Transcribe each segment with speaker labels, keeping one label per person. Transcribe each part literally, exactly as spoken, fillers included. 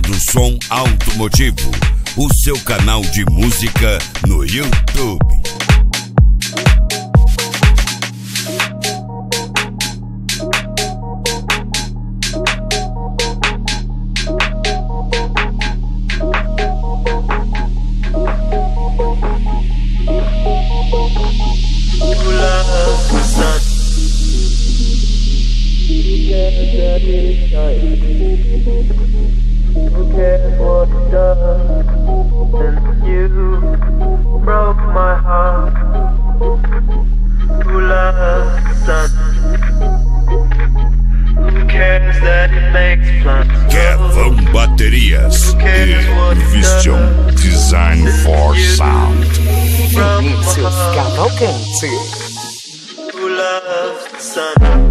Speaker 1: do Som Automotivo, o seu canal de música no YouTube.
Speaker 2: Who cares what you've done since you broke my heart? Who loves the sun? Who cares that it makes plants grow?
Speaker 1: Kevin Baterias e Vision Design for Sound.
Speaker 2: Vinícius
Speaker 3: Cavalcante.
Speaker 2: Who loves the sun?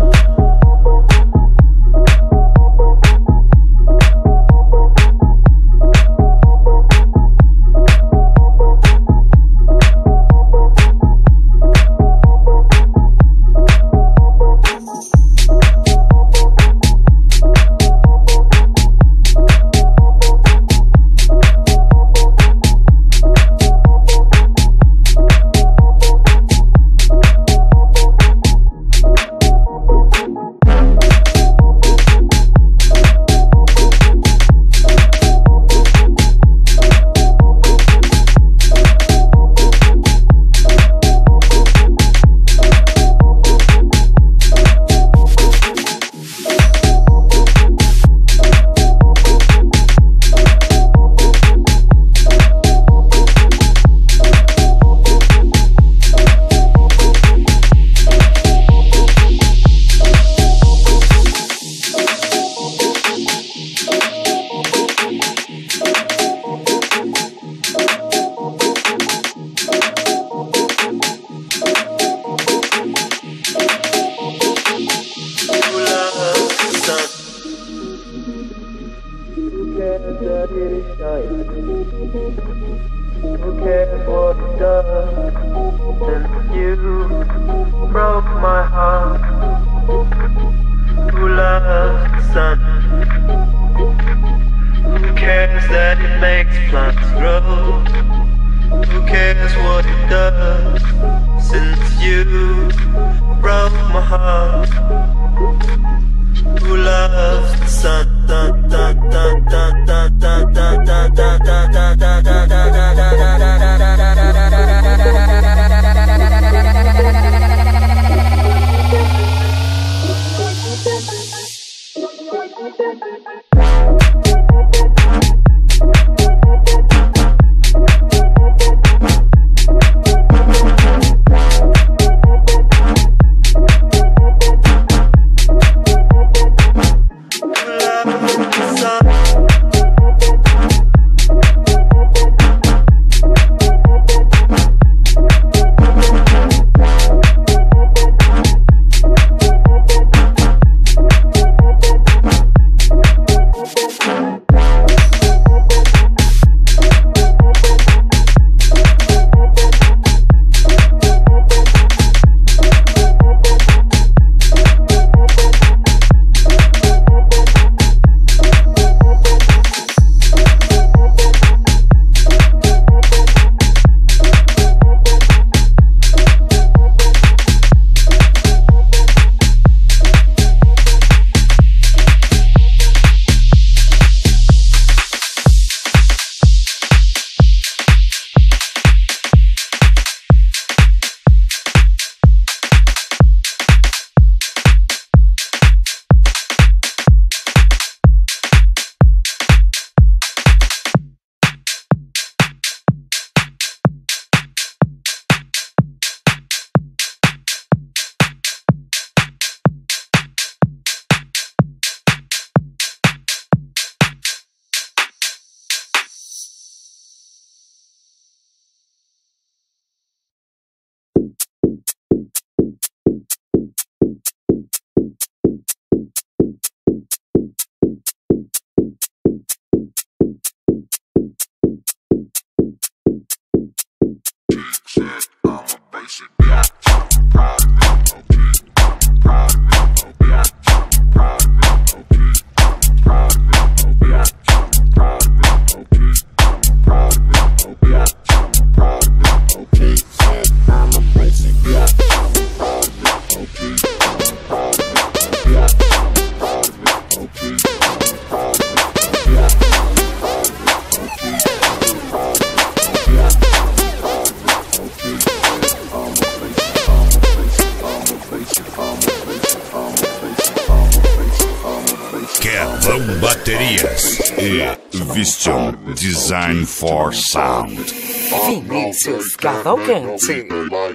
Speaker 2: Who cares what you've done since you broke my heart? Who loves the sun? Who cares that it makes plants grow? Who cares what it does since you broke my heart? Who loves the sun? Dun, dun, dun, dun, dun, dun, dun, dun, dun, dun, dun, dun, dun,
Speaker 1: Carvão Baterias e Vision Design for Sound.
Speaker 3: Vinícius Cavalcante.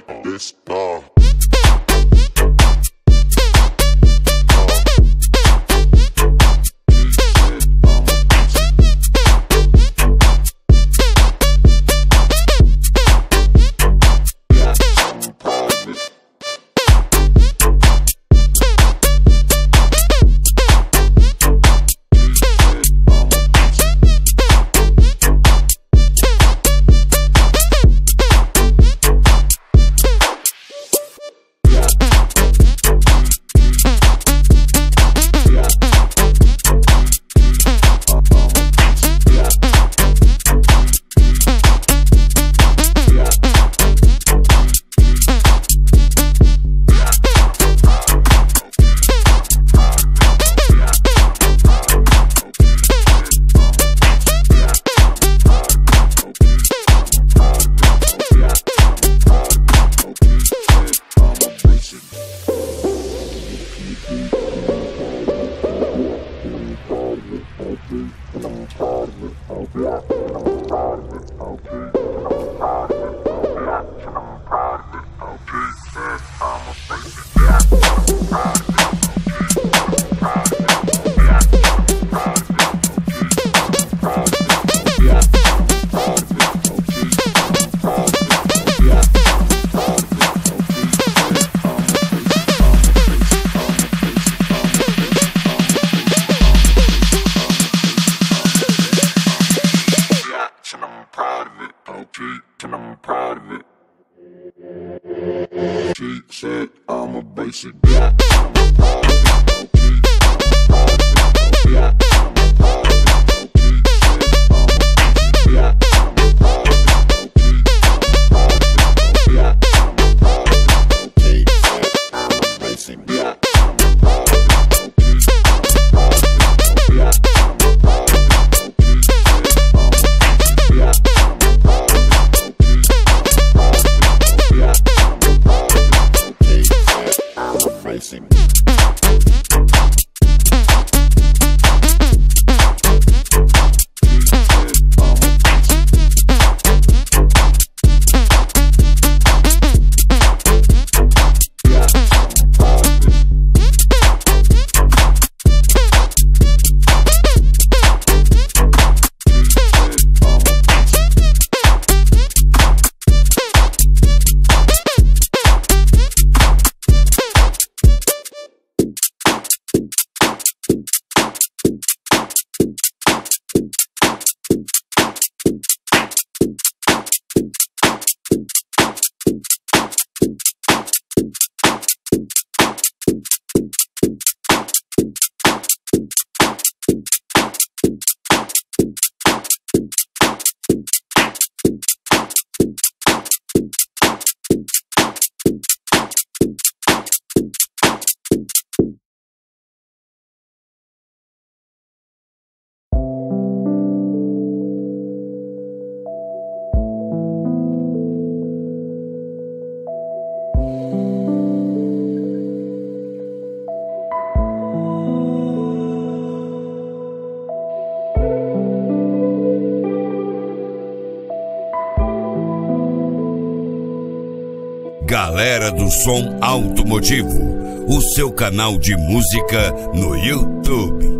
Speaker 1: Galera do Som Automotivo, o seu canal de música no YouTube.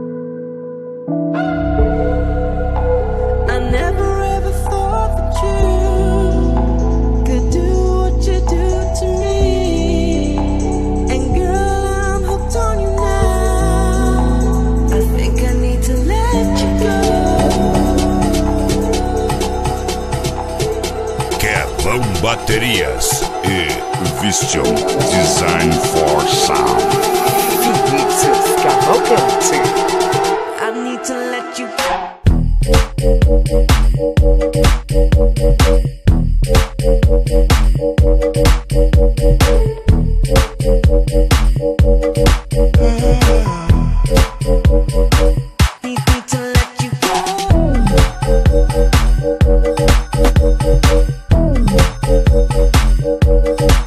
Speaker 1: Baterias e Vision Design for Sound.
Speaker 3: Vinícius Cavalcante.
Speaker 4: I need to let you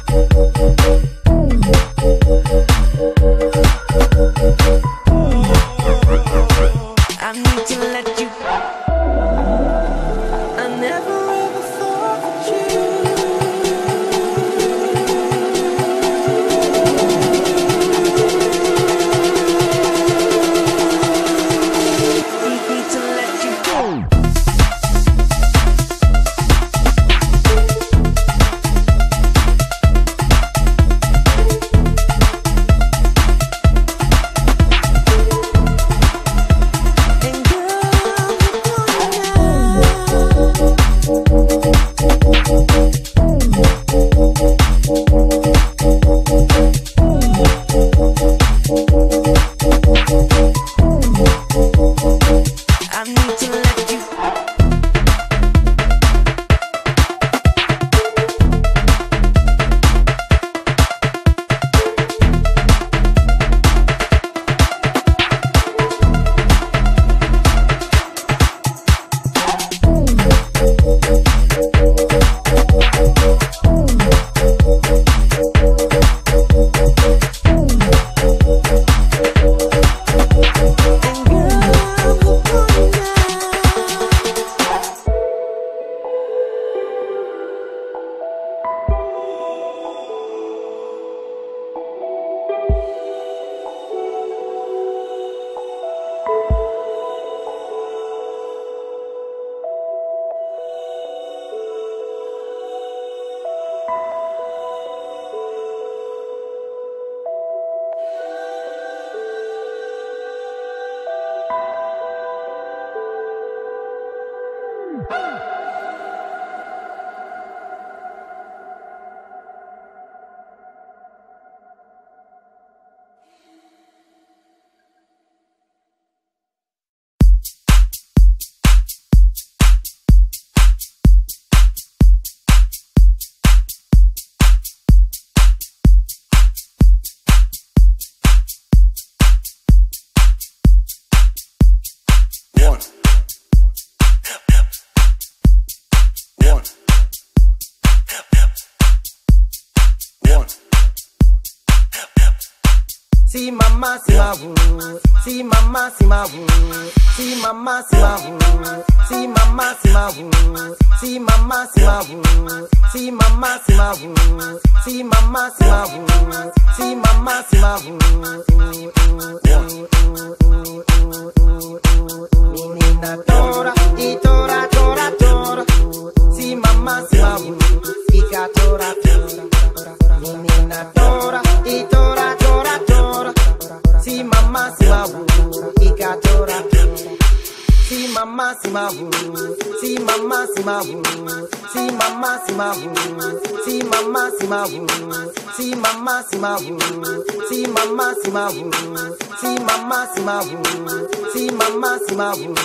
Speaker 2: Oh,
Speaker 5: See mama, see my woo. See mama, see my woo. See mama, see my woo. See mama, see my woo. See mama, see my woo. See mama, see my woo. See mama, see my woo. See mama, see my woo. Menina tora, e tora, tora, tora. See mama, see my woo. Fica tora, tora. Menina tora, e tora, tora, tora. See mama, see my woo. Fica tora, tora. See mama, see my woo. See mama, see my woo. See mama, see my woo. See mama, see my woo. See mama, see my woo. See mama, see my woo. See mama, see my woo. See mama, see my woo.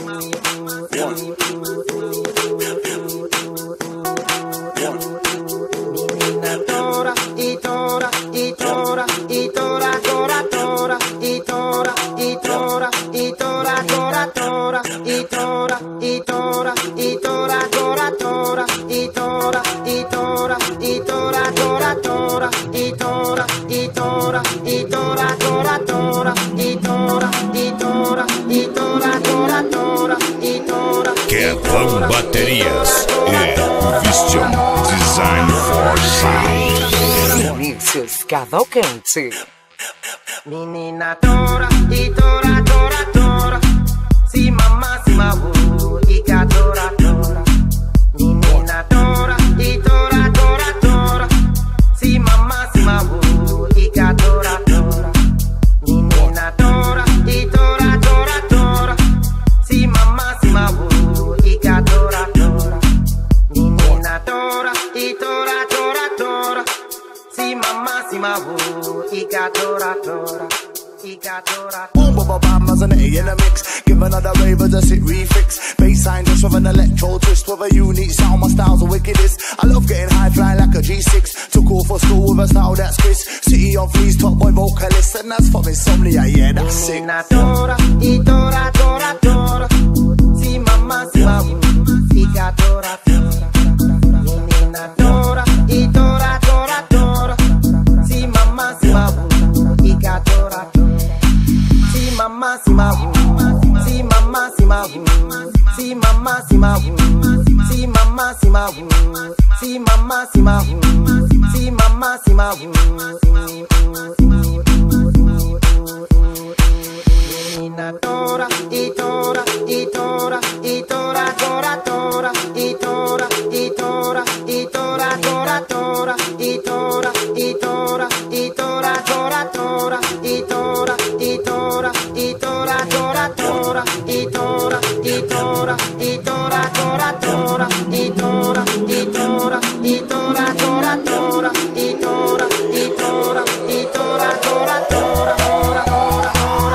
Speaker 5: Menina tora, e tora, e tora, e tora, tora, tora, e tora, e tora, e tora, tora, tora, e tora, e tora, e tora, tora, tora, e tora, e tora, e tora, tora, tora, e tora, e tora, e tora, tora, tora, e tora, e tora, e tora, tora, tora, e tora.
Speaker 1: Kevin Baterias e Vision Design for Sound.
Speaker 3: Vinícius Cavalcante.
Speaker 5: Menina tora, e tora, tora, tora. See mama, see my woo, fica tora, tora. Menina tora, e tora, tora, tora. See mama, see my woo, fica tora, tora. Menina tora, e tora, tora, tora. See mama, see my woo, fica tora, tora. Menina tora, e tora, tora, tora. See mama, see my woo, fica tora, tora.
Speaker 6: Boom, boom, boom, bam, as an A in a mix. Give another raver just hit refix. Bassline just with an electro twist. With a unique sound, my style's the wickedest. I love getting high, flying like a G six. Took off for school with a style that's Chris. City of Fleas, top boy vocalist. And that's from Insomnia, yeah, that's sick.
Speaker 5: Menina tora, e tora, tora, tora. See mama, see my woo, fica tora, tora. Menina tora, e tora, tora, tora. See mama, see my woo, fica tora, tora. See mama, see my woo. See mama, see my woo. See mama, see my woo. See mama, see my woo. See mama, see my woo. See mama, see my woo. Menina tora, e tora, e tora, e tora, tora, tora, e tora, e tora, e tora, tora, tora, e tora, e tora, e tora, tora, tora, e tora, e tora, e tora, tora, tora, e tora, e tora, e tora, tora, tora, e tora, e tora, e tora, tora, tora, e tora, e tora, e tora, tora, tora, tora, tora,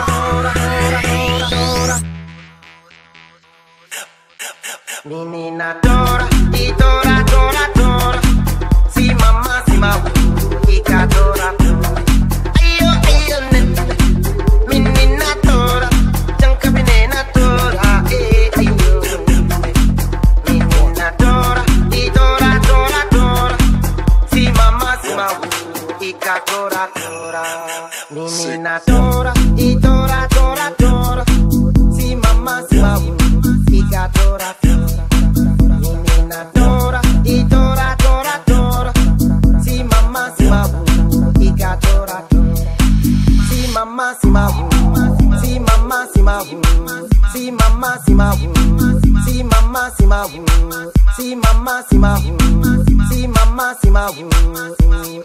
Speaker 5: menina tora, e tora, tora, tora. See mama, see my woo, fica tora, tora. Ayo, ayo, ne. Menina tora, janca menina tora, eh, ayo. Menina tora, e tora, tora, tora. See mama, see my woo, fica tora, tora. Menina tora, e tora, tora, tora. See mama, see my woo, fica tora, tora. Menina tora, e tora, tora, tora. See mama, see my woo, fica tora, tora. See mama, see my woo. See mama, see my woo. See mama, see my woo. See mama, see my woo. See mama, see my woo. See mama, see my woo.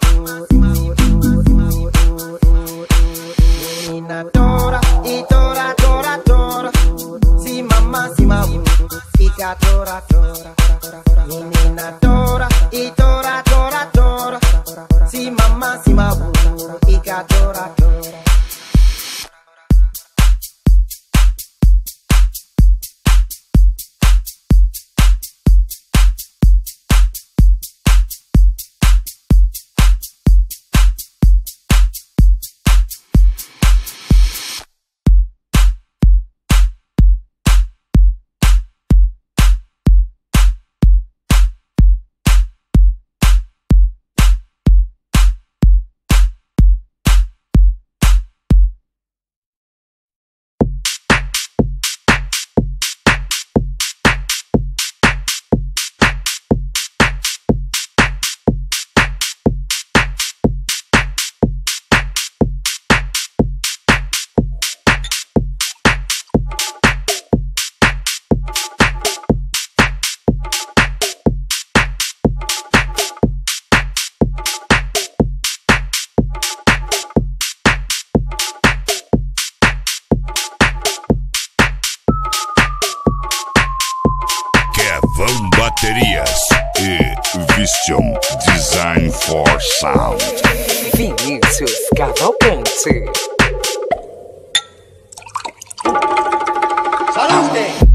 Speaker 5: Menina tora, e tora, tora, tora. See mama, see my woo, fica tora, tora. Menina tora, e tora, tora, tora. See mama, see my woo, fica tora, tora.
Speaker 1: Vision Design for Sound.
Speaker 3: Vinícius Cavalcante.
Speaker 5: Salute!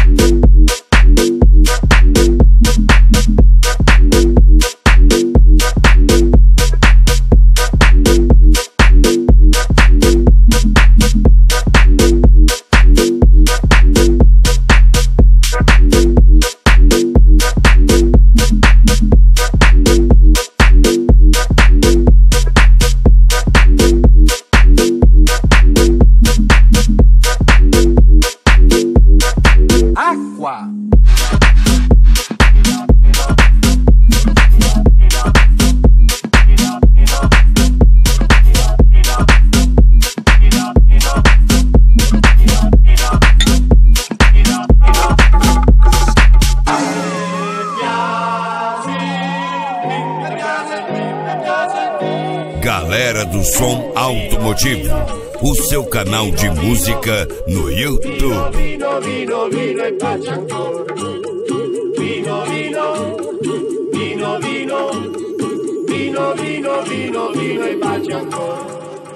Speaker 1: Galera do Som Automotivo, o seu canal de música no YouTube.
Speaker 7: Vino, vino, vino e pace ancora. Vino, vino, vino, vino, vino, vino, vino, vino e pace ancora.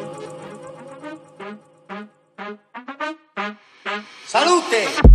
Speaker 5: Salute!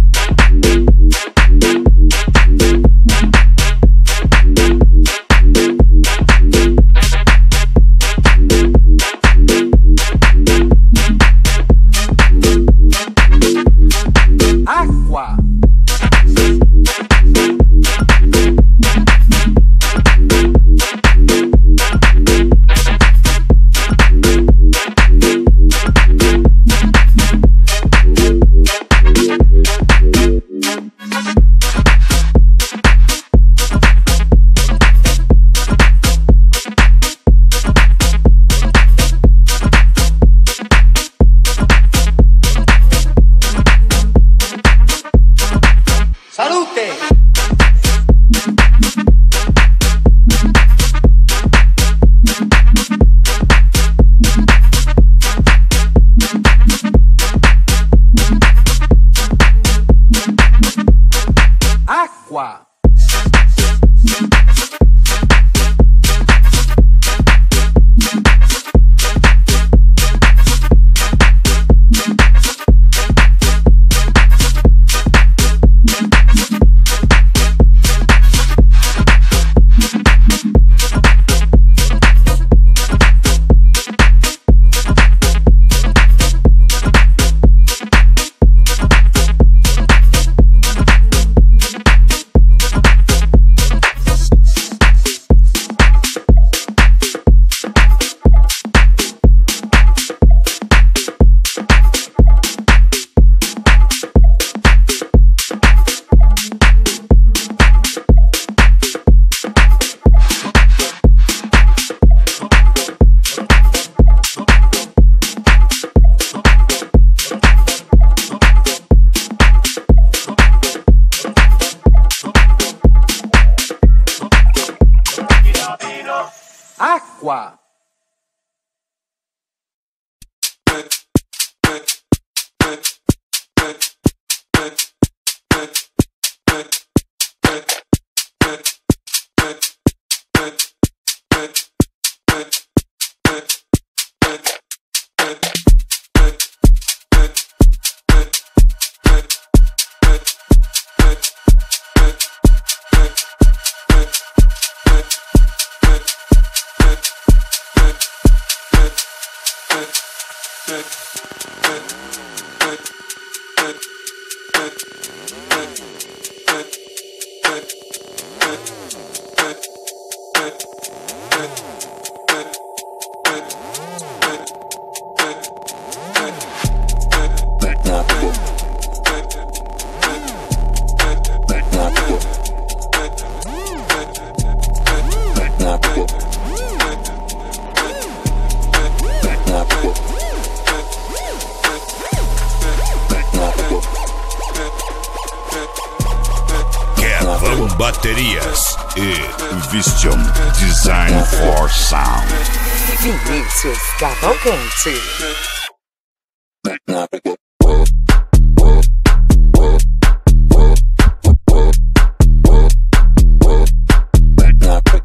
Speaker 3: Acqua.
Speaker 1: Baterias e Vision Design for Sound.
Speaker 3: Vinícius Cavalcante.
Speaker 6: Back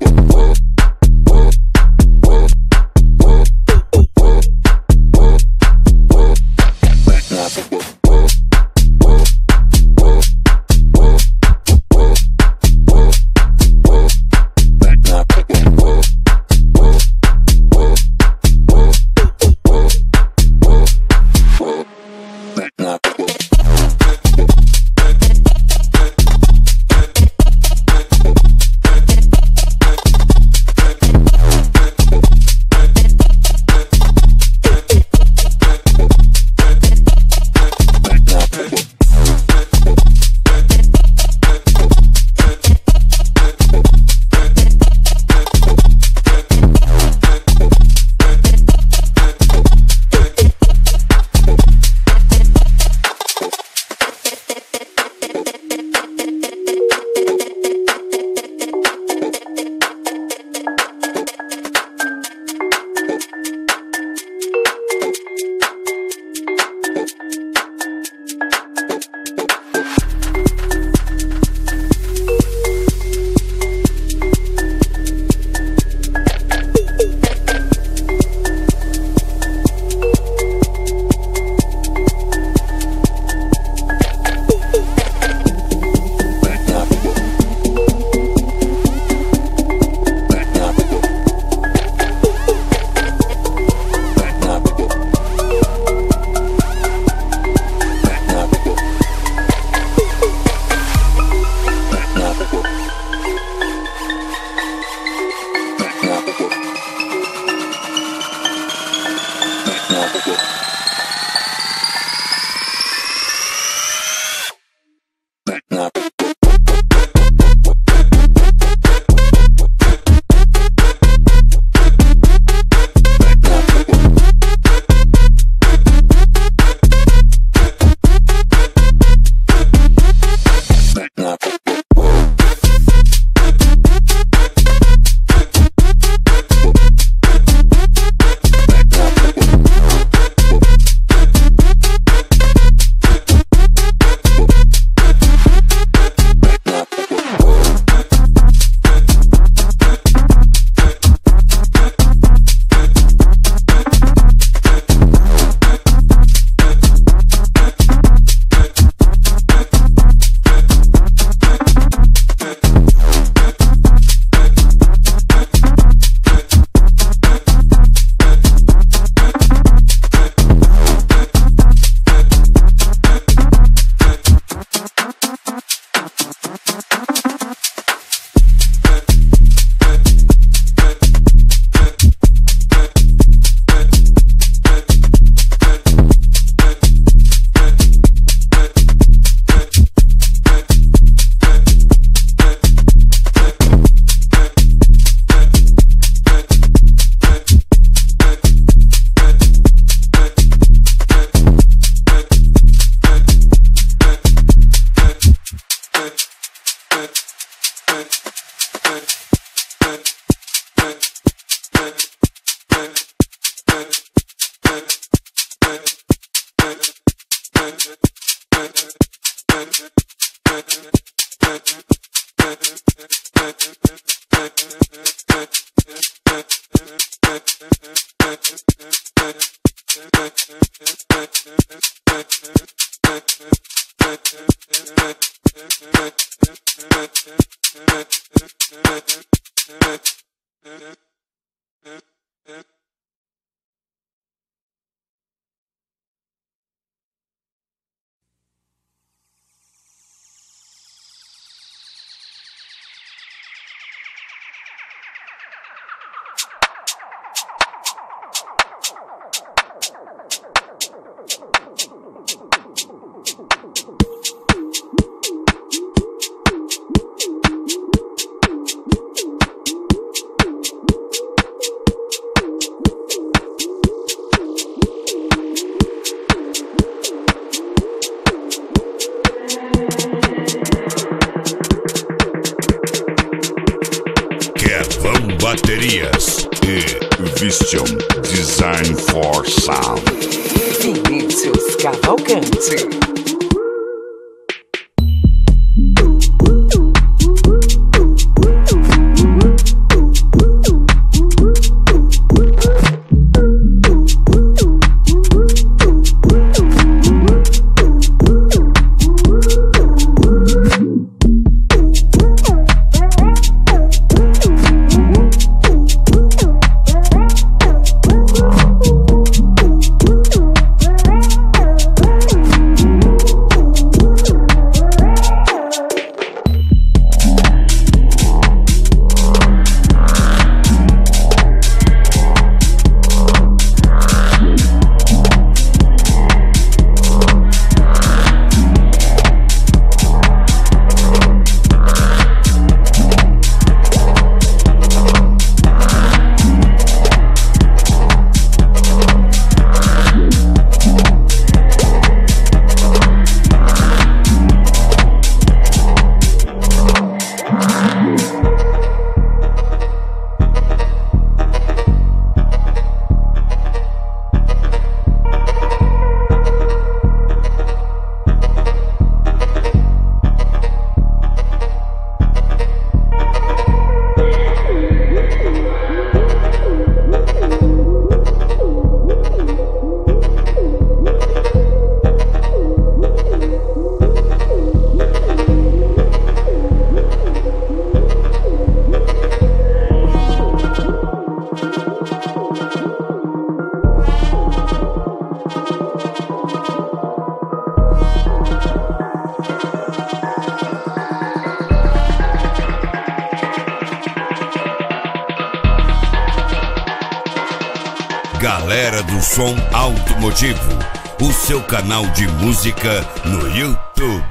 Speaker 1: Baterias e Vision Design for Sound.
Speaker 3: Vinícius Cavalcante.
Speaker 8: We'll be right back.
Speaker 1: Galera do Som Automotivo, o seu canal de música no YouTube.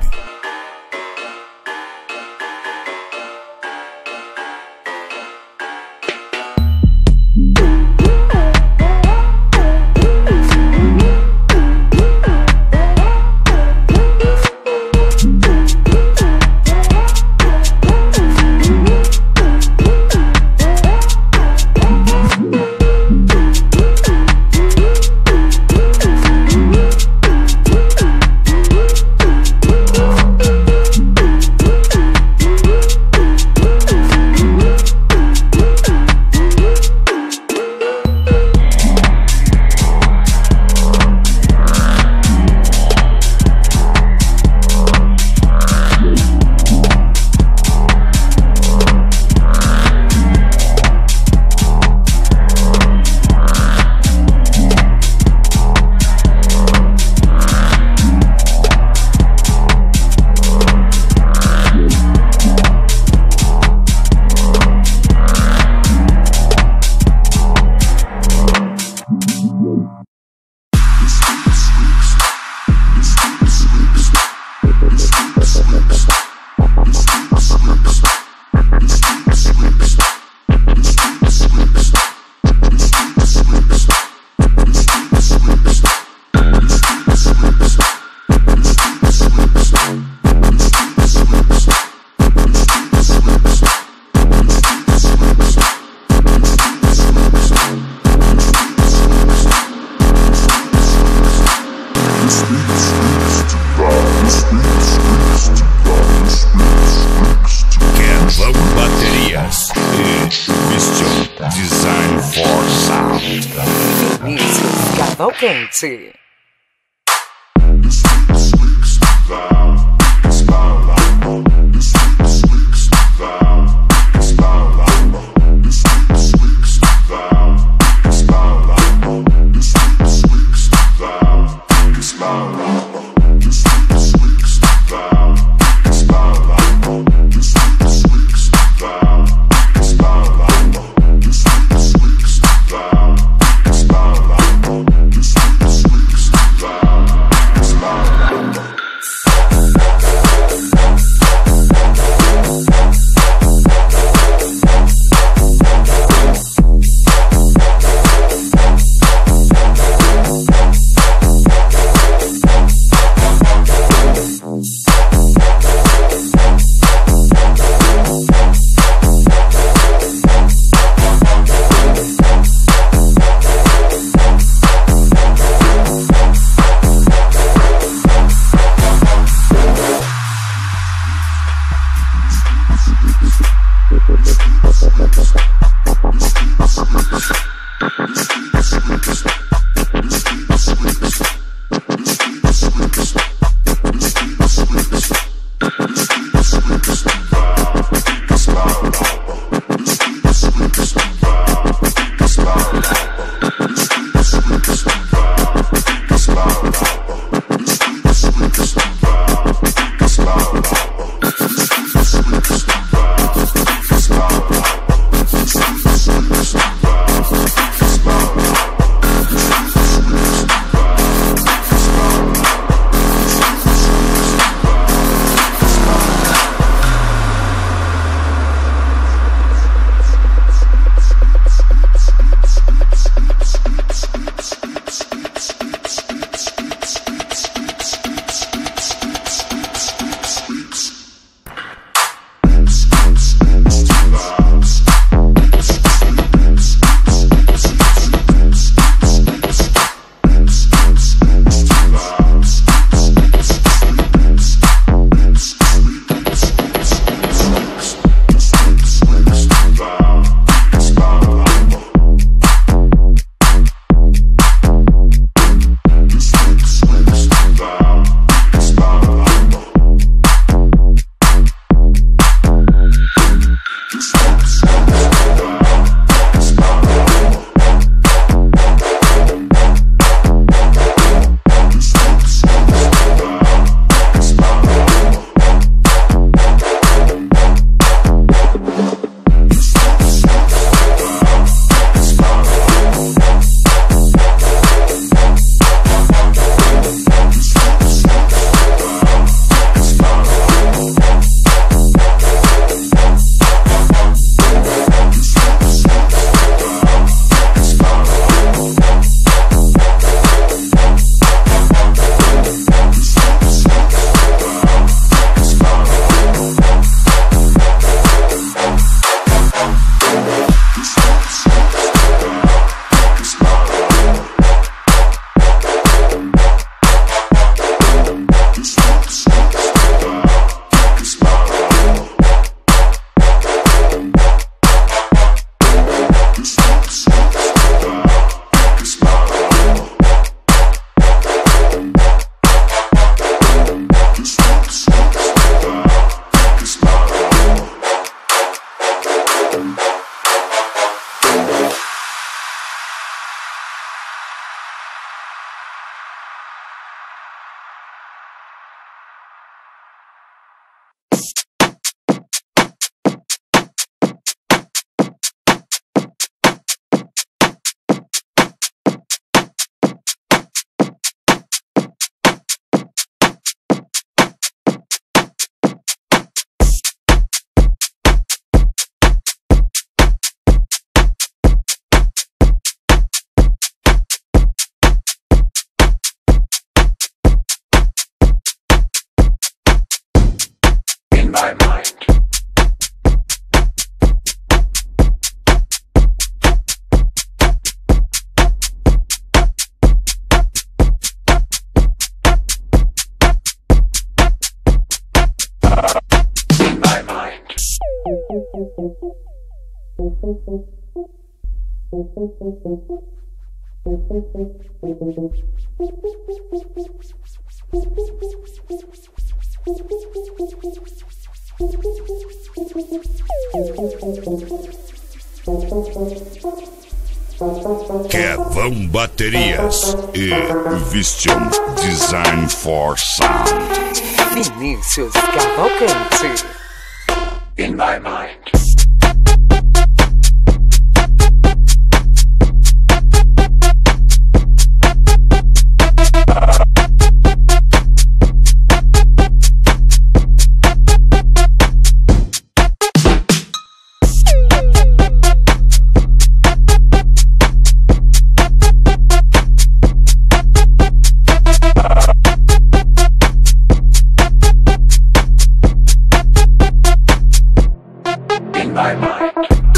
Speaker 3: Cavalcante.
Speaker 8: my mind. In my mind.
Speaker 1: Kevão Baterias e Vision Design for Sound.
Speaker 3: Vinícius Cavalcante.
Speaker 8: In my mind. My mind.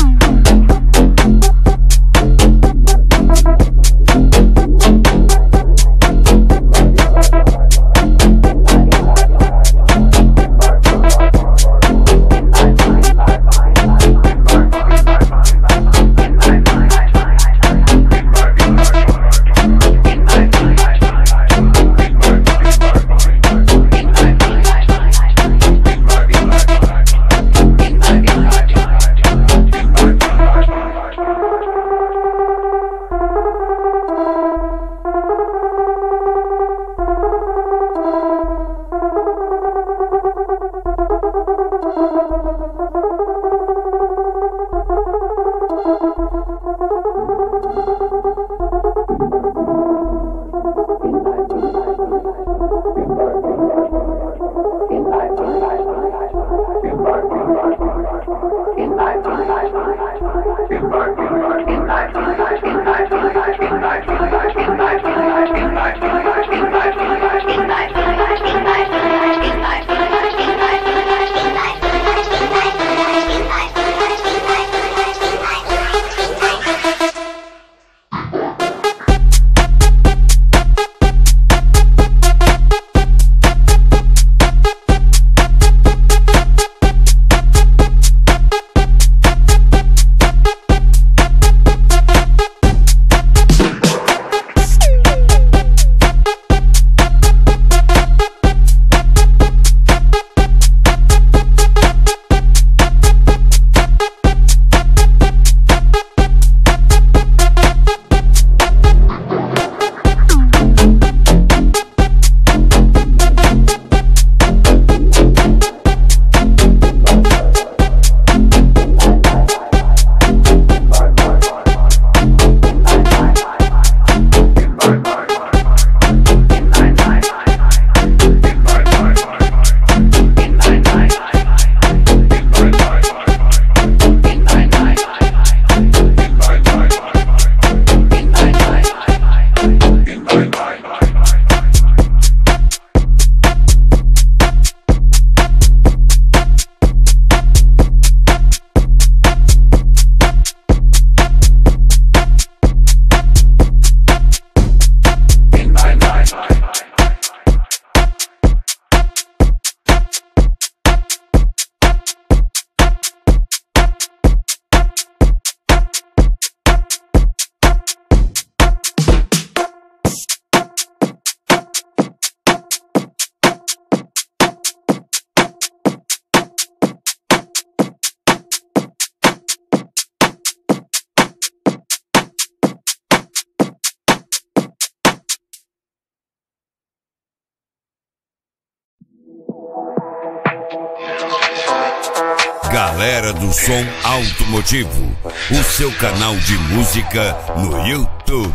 Speaker 1: Galera do Som Automotivo, o seu canal de música no YouTube.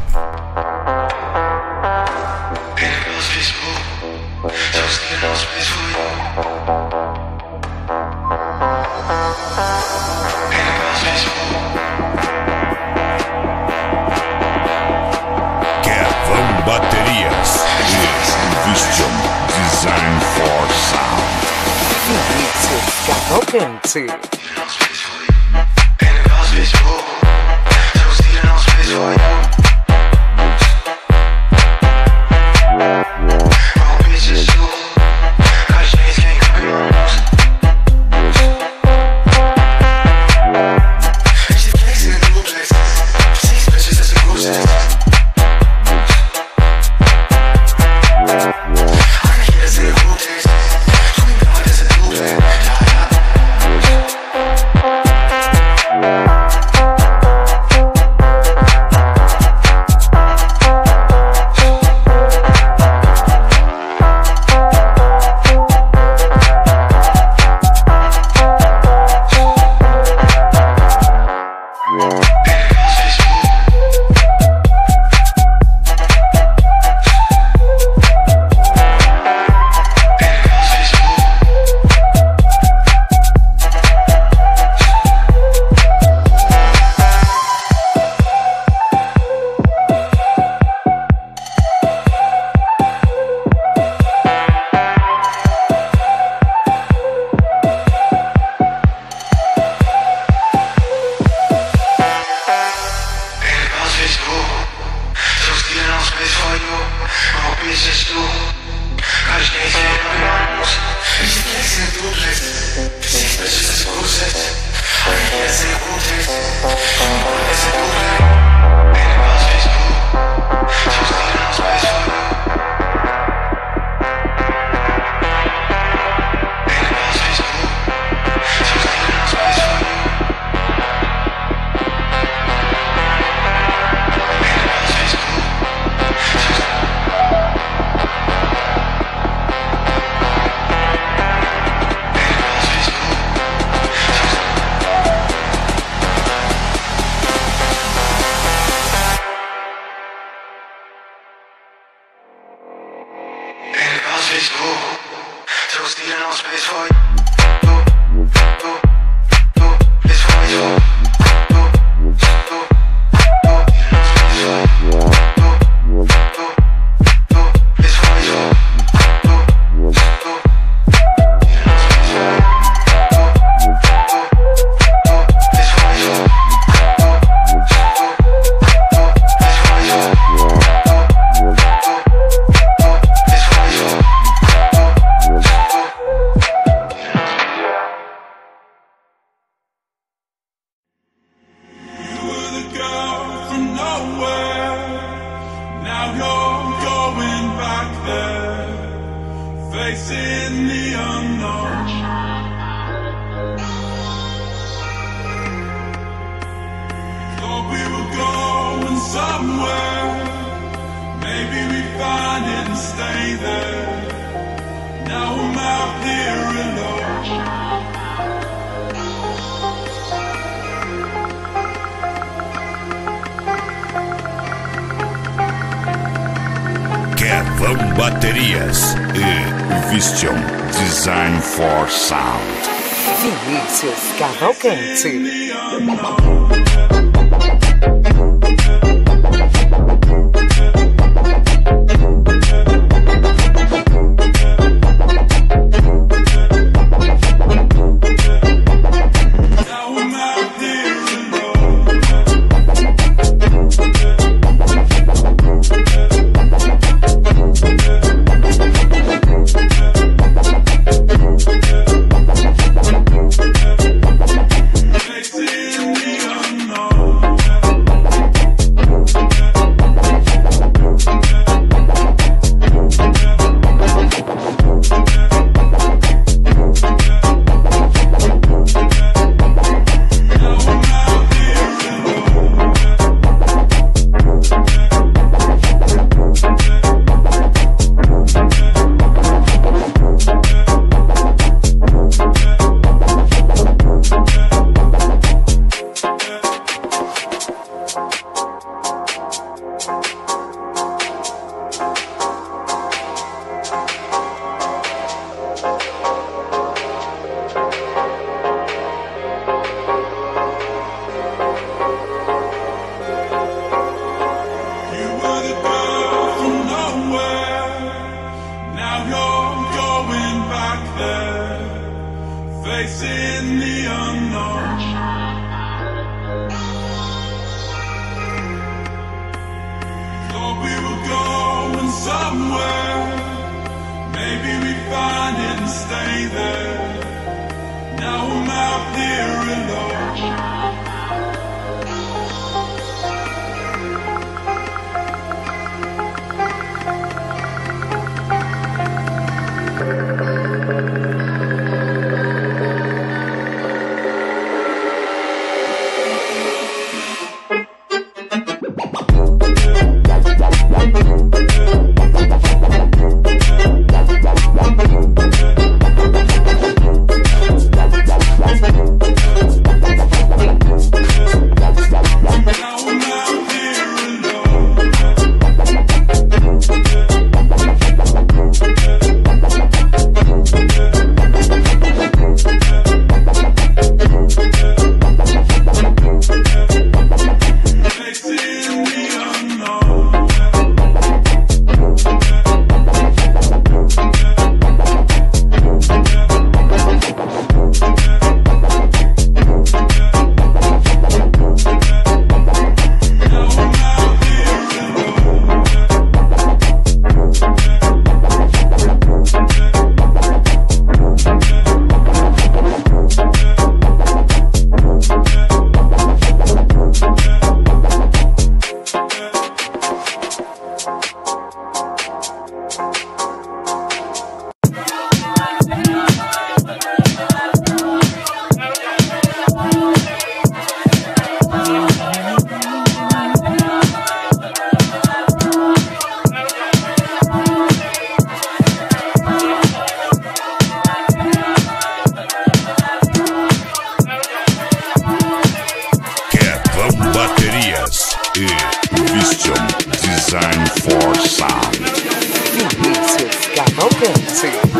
Speaker 1: Kevão Baterias e Vision Design for Sound.
Speaker 3: Vinícius Cavalcante.
Speaker 1: Kevão Baterias e Vision Design for Sound.
Speaker 3: Vinícius Cavalcante.
Speaker 9: Next in the we were going somewhere. Maybe we find it and stay there. Now I'm out here alone.
Speaker 10: Design for Sound.
Speaker 3: Vinícius Cavalcante.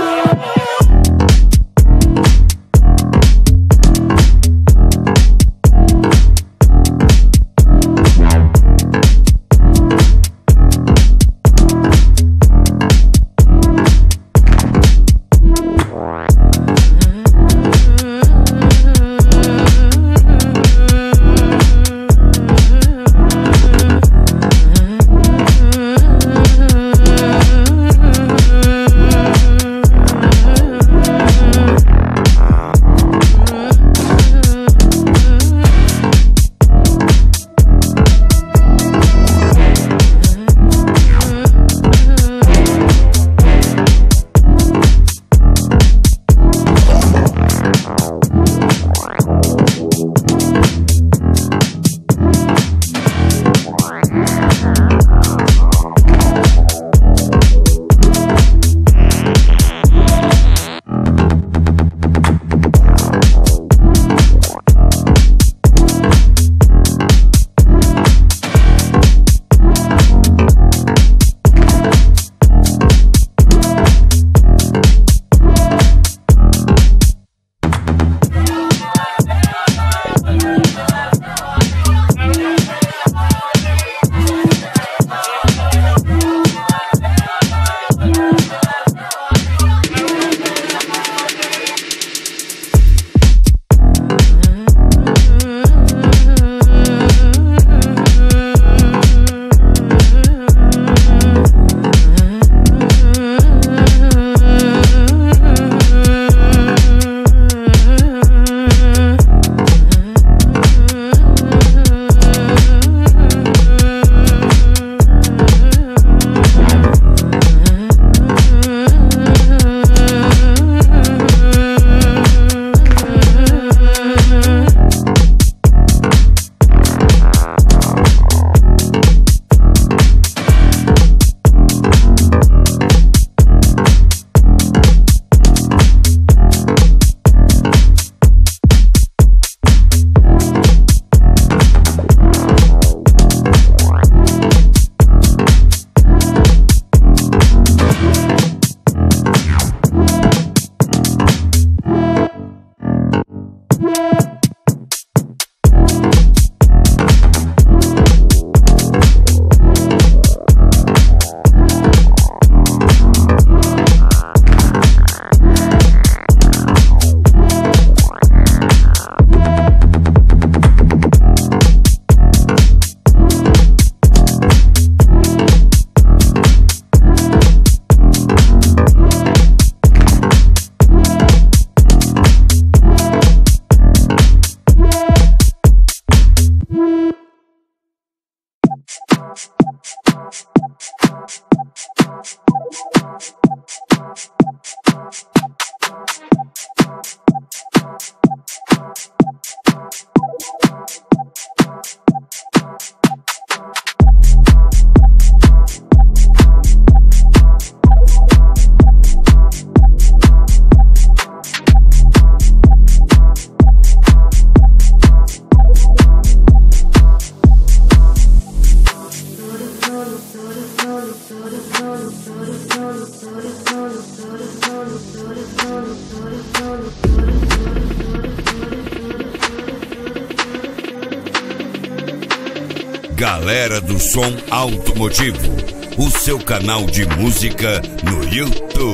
Speaker 1: Galera do Som Automotivo, o seu canal de música no YouTube.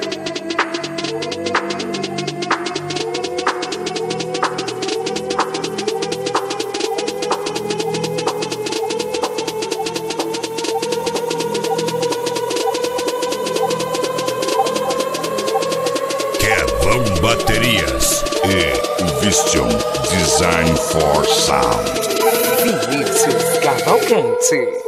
Speaker 1: Kevão Baterias e Vision Design for Sound.
Speaker 3: Vinícius Cavalcante.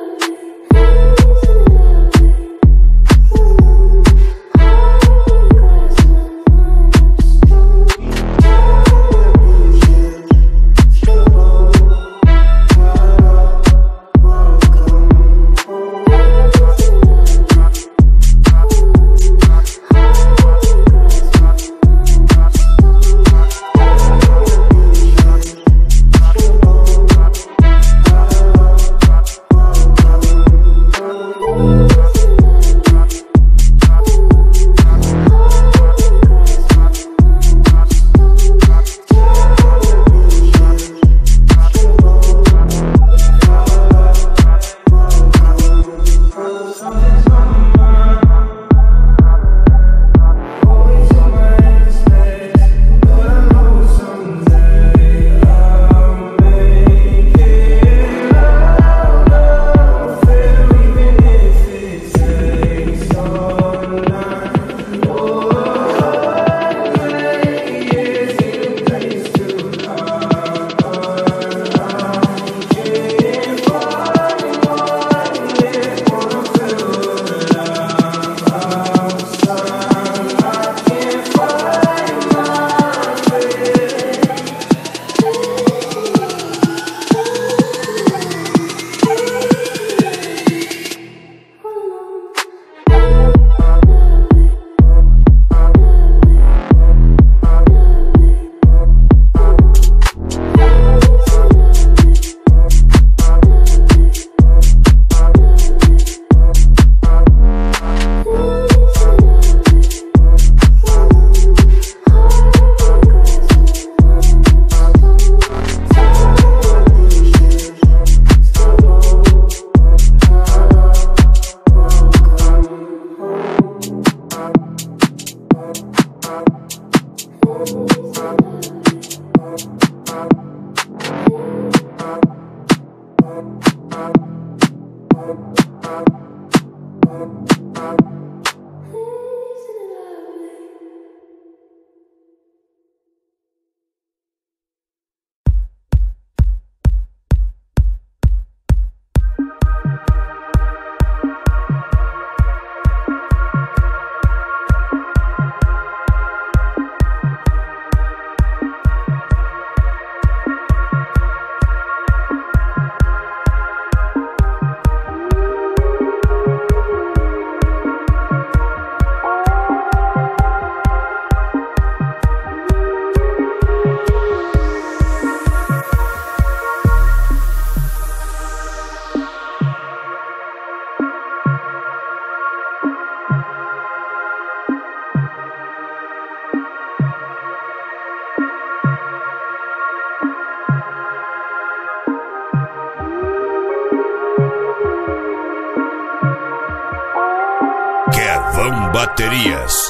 Speaker 1: Kevão Baterias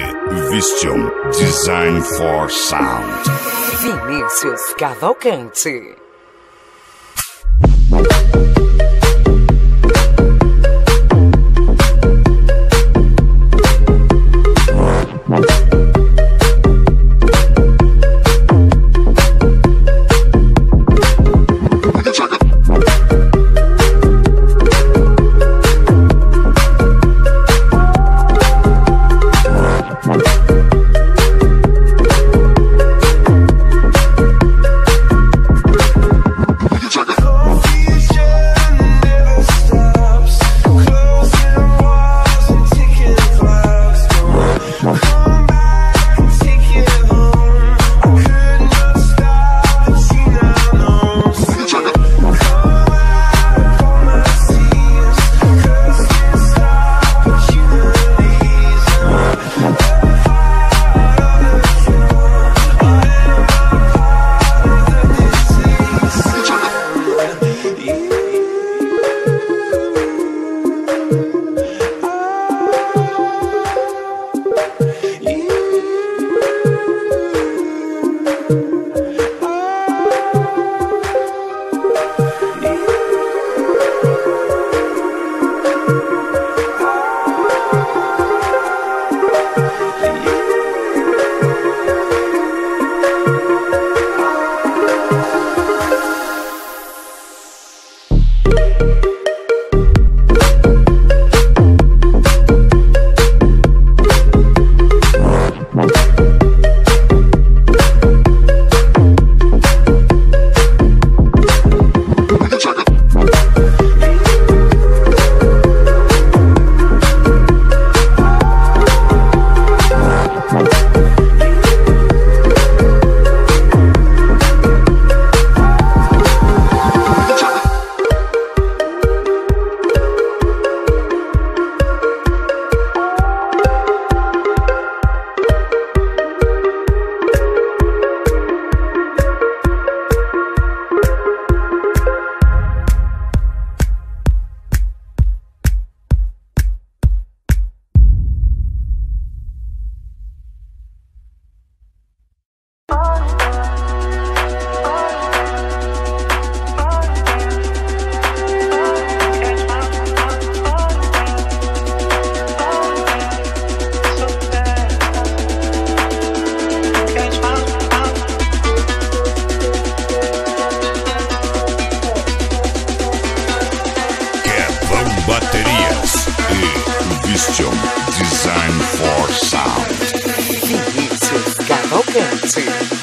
Speaker 1: e Vision Design for Sound.
Speaker 3: Vinícius Cavalcante.
Speaker 1: Baterias
Speaker 6: e Vision Design for Sound.
Speaker 3: Vinícius Cavalcante.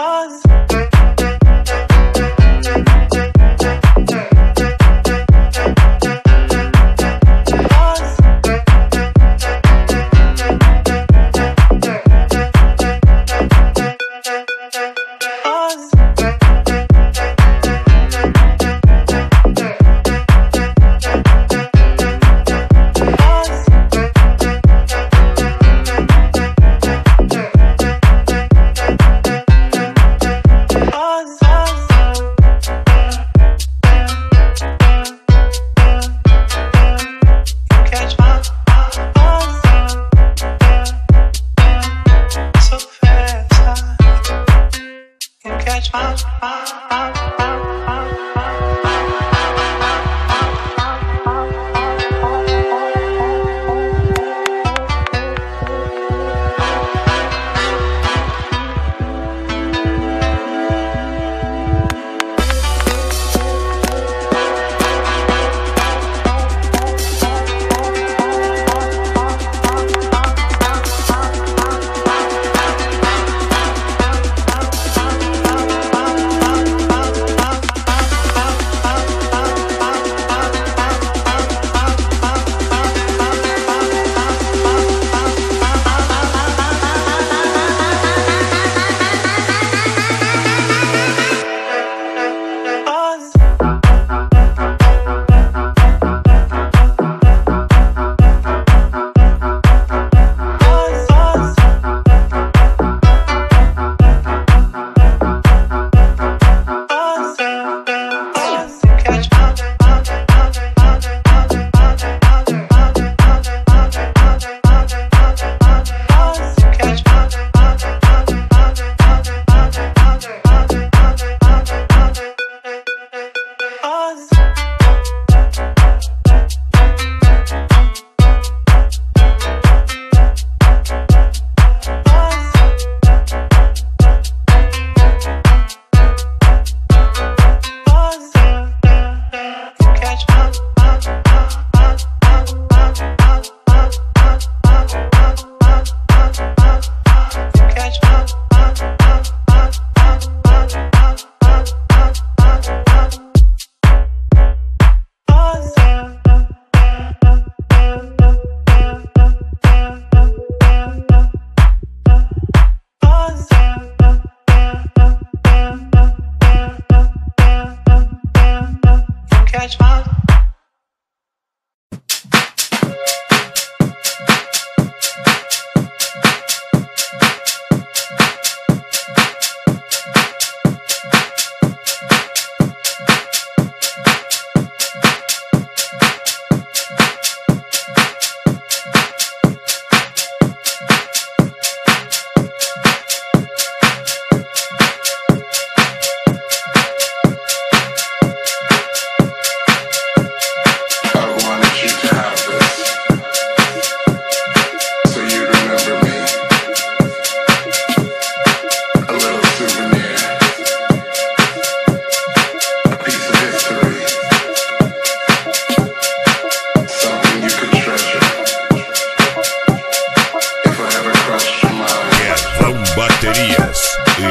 Speaker 1: Baterias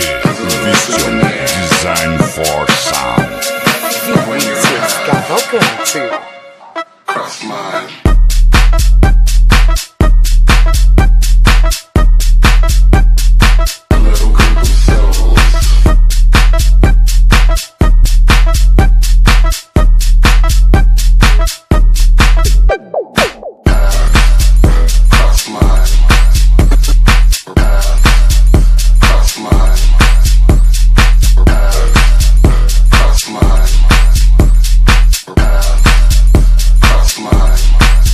Speaker 1: e Vision Design for Sound.
Speaker 3: Vinícius Cavalcante.
Speaker 6: Cross mine. Cross mine.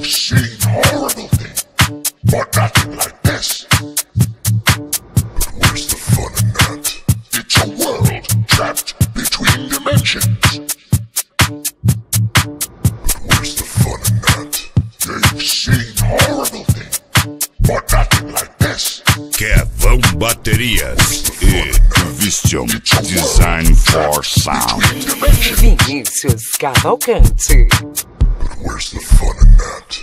Speaker 6: You've seen horrible things, but nothing like this. But where's the fun in that? It's a world trapped between dimensions. But where's the fun in that? You've seen horrible things, but nothing like this.
Speaker 1: Kevão Baterias e Vision Design for Sound.
Speaker 3: Vinícius Cavalcante.
Speaker 6: But where's the fun in that?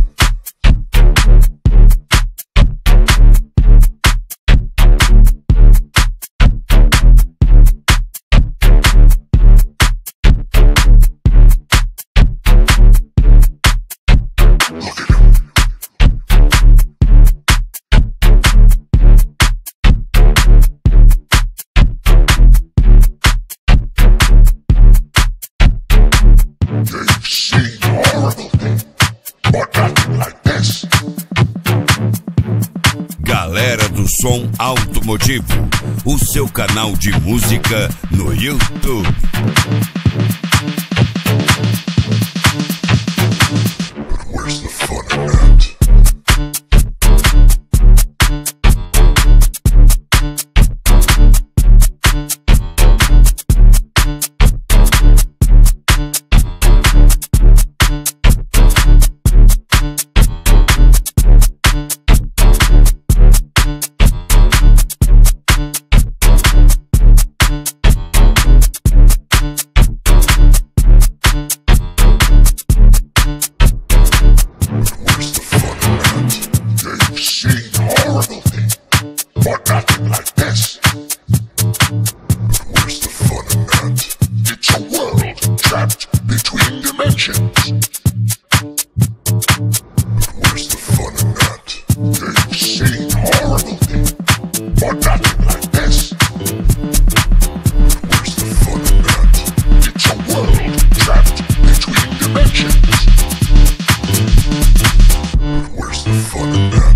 Speaker 6: They've seen horrible things, but nothing like this.
Speaker 1: Galera do Som Automotivo, o seu canal de música no YouTube.
Speaker 6: But where's the fun in that? But nothing like this. But where's the fun in that? It's a world trapped between dimensions. But where's the fun in that? They've seen horrible things, but nothing like this. But where's the fun in that? It's a world trapped between dimensions. But where's the fun in that?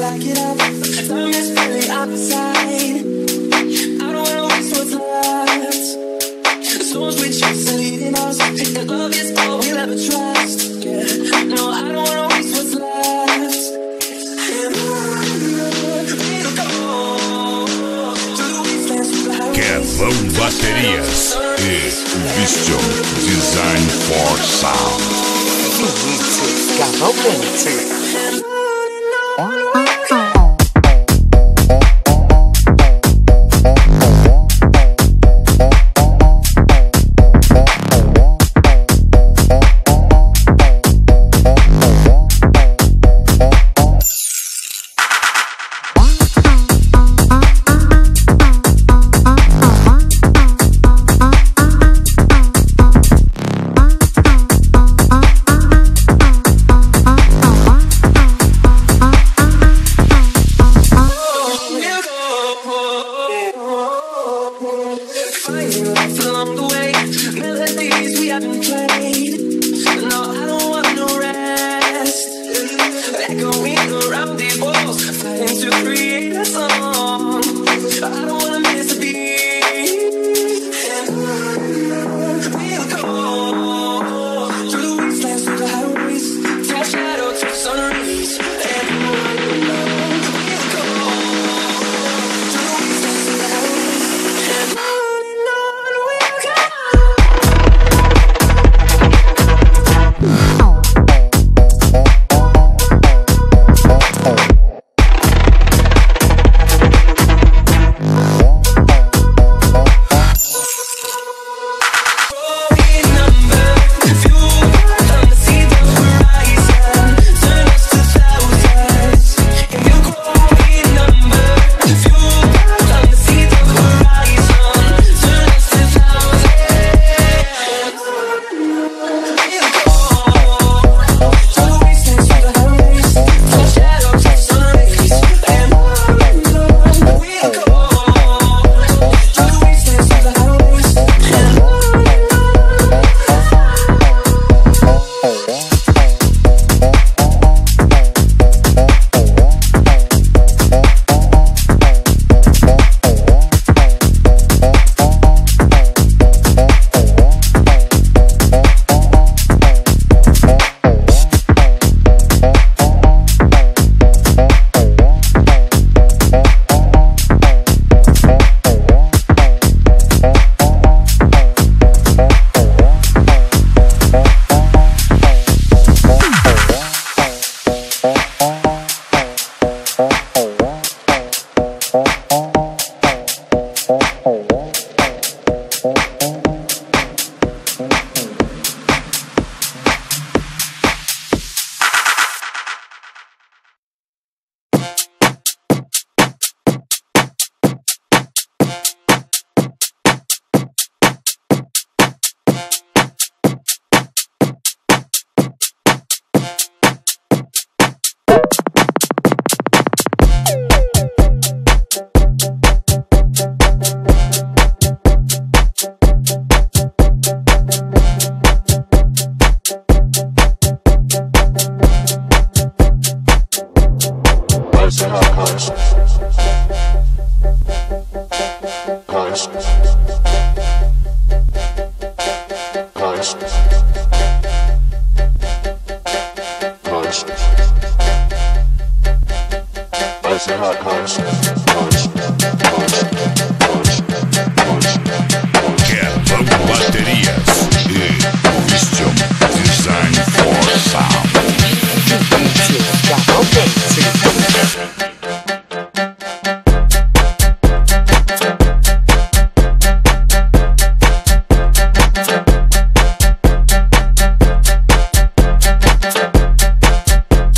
Speaker 10: back it up. Time is really outside. I don't wanna waste what's left. Souls we chase are leading us. And love is all we'll ever trust. Yeah, no, I don't wanna waste what's left. And on we'll go through the wastelands, through the highways.
Speaker 1: Kevão Baterias e Vision Design for Sound.
Speaker 3: Vinícius Cavalcante.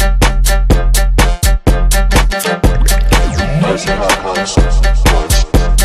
Speaker 11: Punch, punch.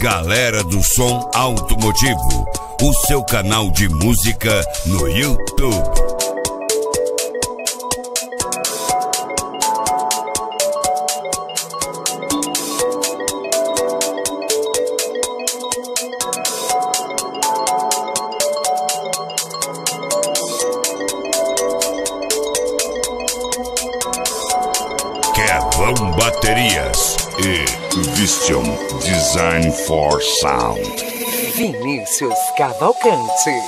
Speaker 1: Galera do Som Automotivo, o seu canal de música no YouTube. Kevão Baterias e Vision Design for Sound.
Speaker 3: Vinícius Cavalcante.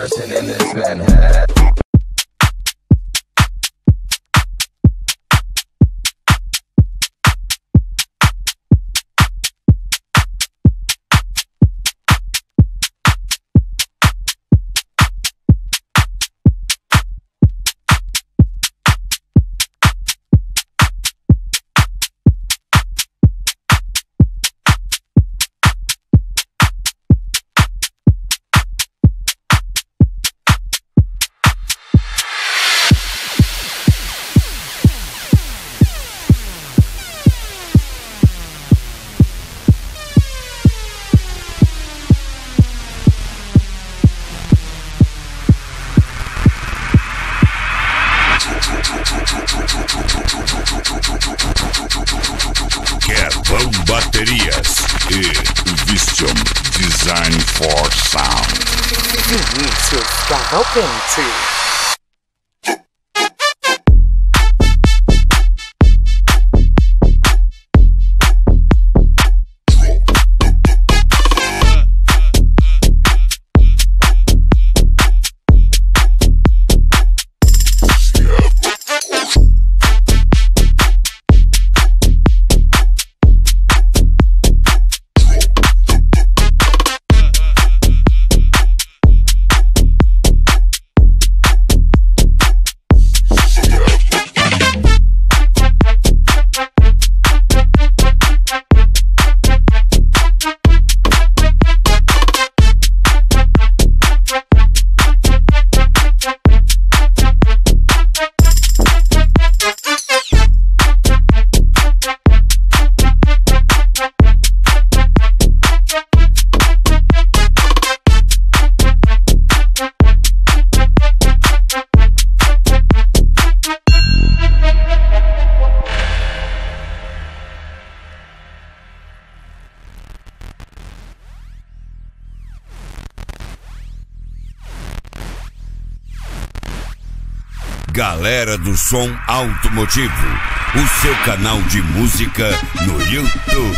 Speaker 11: person in this Manhattan.
Speaker 1: Kevão Baterias e Vision Design for Sound.
Speaker 3: Vinícius Cavalcante.
Speaker 1: Galera do Som Automotivo, o seu canal de música no YouTube.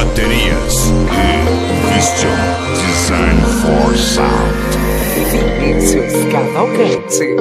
Speaker 1: Baterias e Christian Design for Sound.
Speaker 3: Vinícius Cavalcante.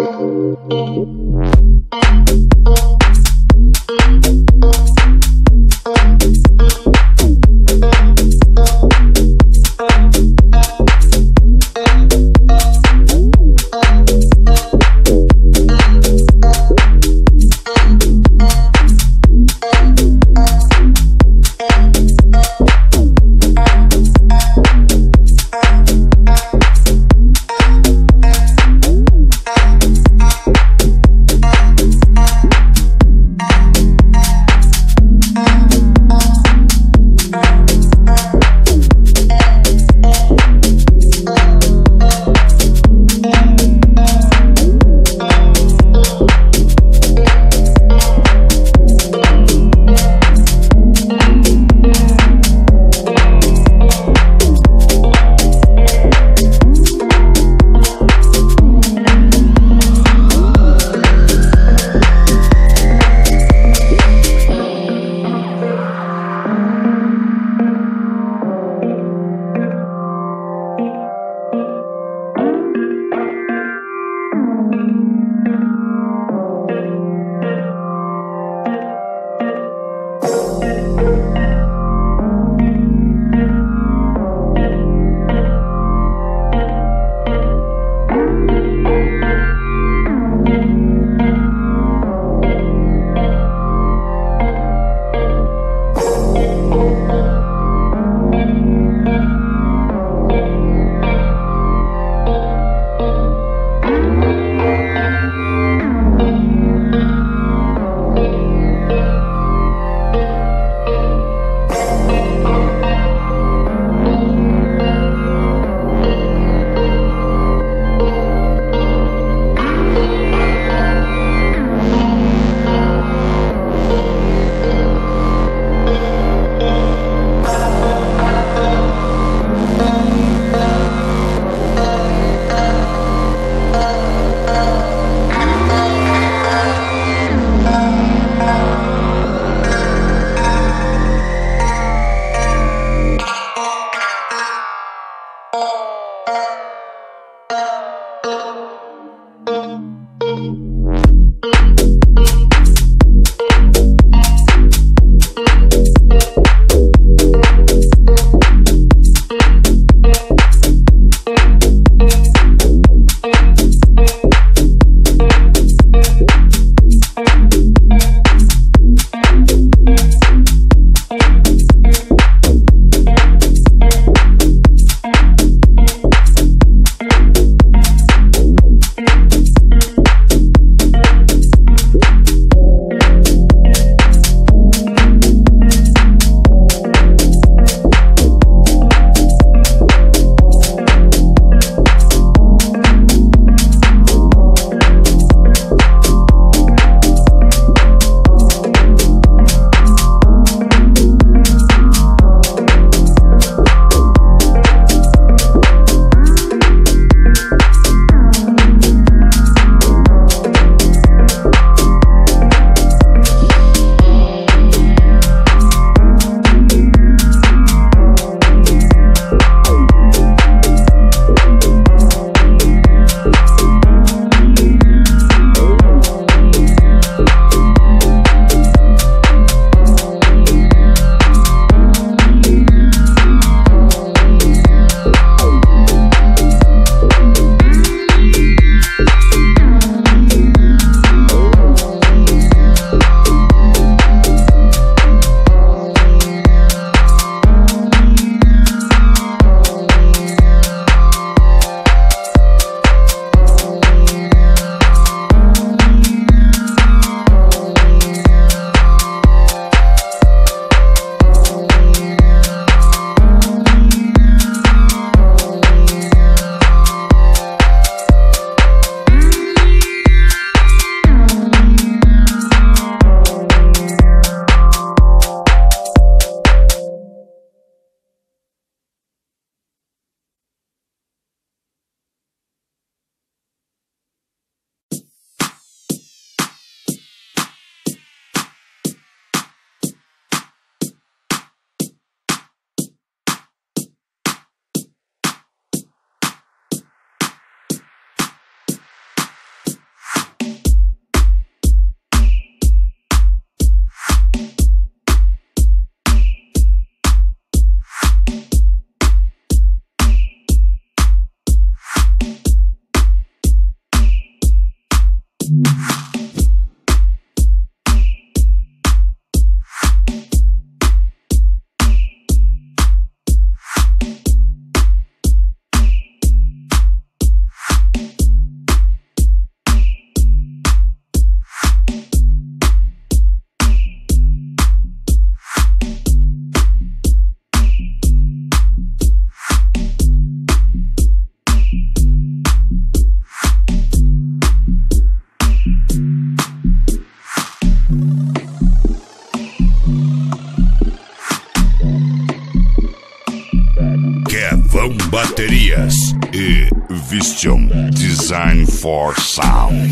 Speaker 1: Trovão Baterias e Vision Design for Sound.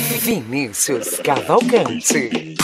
Speaker 3: Vinícius Cavalcante.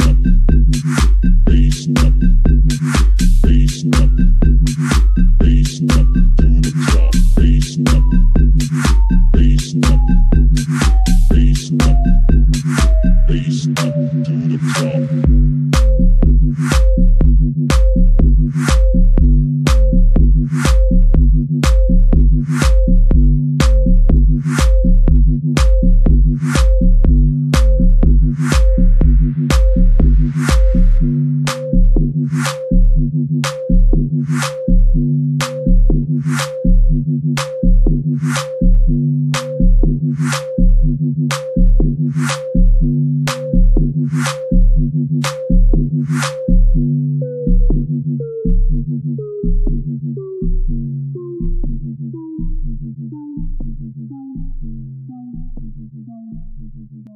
Speaker 9: Peace.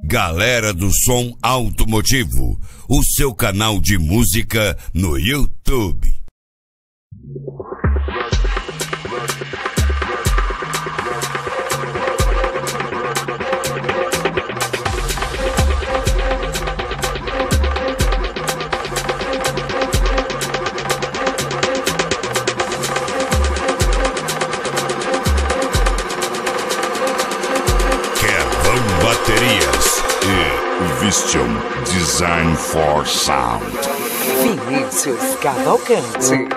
Speaker 1: Galera do Som Automotivo, o seu canal de música no YouTube.
Speaker 12: Baterias e Vision Design for Sound.
Speaker 3: Vinícius Cavalcante.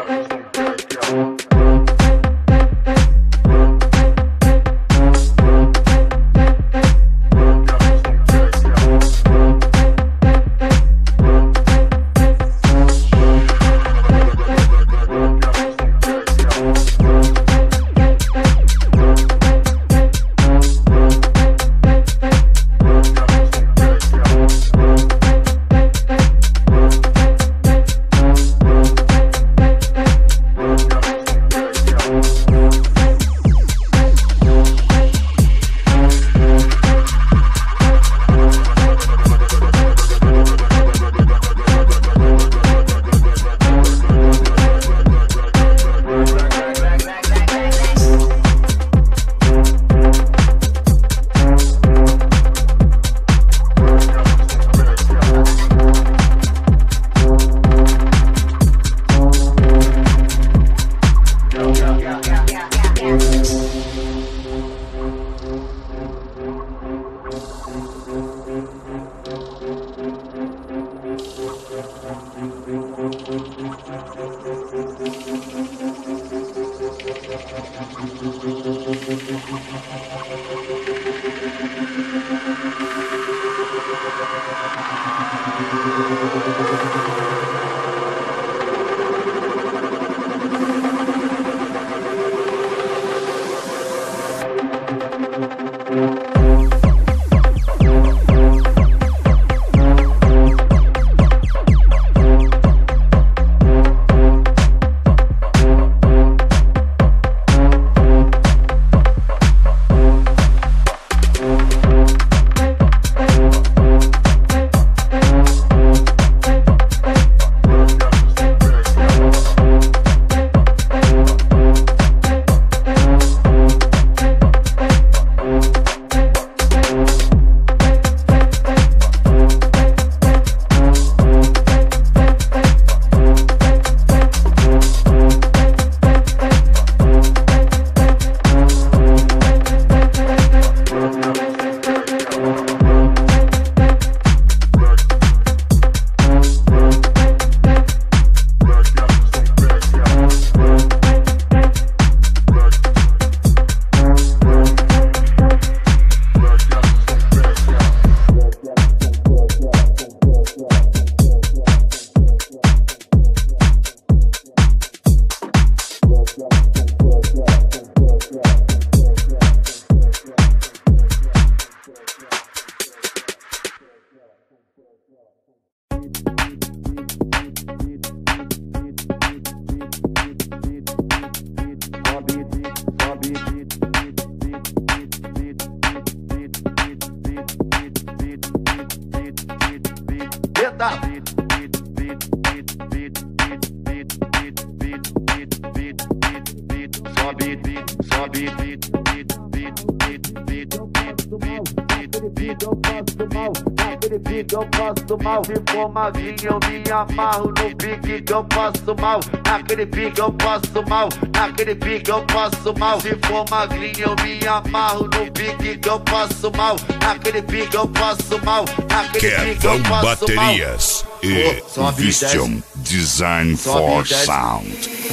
Speaker 13: Se for magrinho eu me amarro no pique que eu passo mal. Naquele pique eu passo mal. Naquele pique eu passo mal. Se for magrinho eu me amarro no pique que eu passo mal. Naquele pique eu passo mal. Naquele pique eu passo mal.
Speaker 12: Baterias e Vision Design for Sound.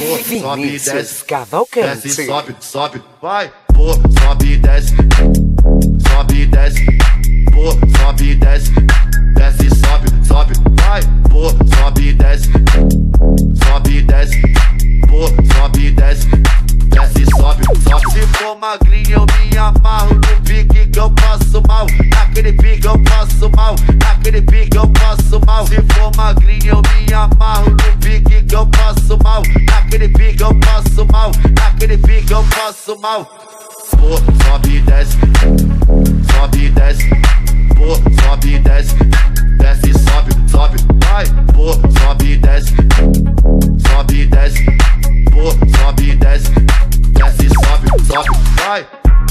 Speaker 3: Vinícius Cavalcante.
Speaker 13: Desce, sobe, sobe, vai. Pô, sobe e desce. Sobe e desce. Pô, sobe e desce. Desce, sobe, sobe, vai. Pô, sobe e desce. Sobe e desce. Pô, sobe e desce. Desce, sobe, sobe. Se for magrinho eu me amarro no pique que eu passo mal. Naquele pique eu passo mal. Naquele pique eu passo mal. Se for magrinho eu me amarro no pique que eu passo mal. Naquele pique eu passo mal. Naquele pique eu passo mal. Pô, sobe e desce. Sobe e desce. pô, sobe e desce, desce, sobe, sobe, vai, pô, sobe e desce, sobe e desce, pô, sobe e desce, desce, sobe, sobe, vai.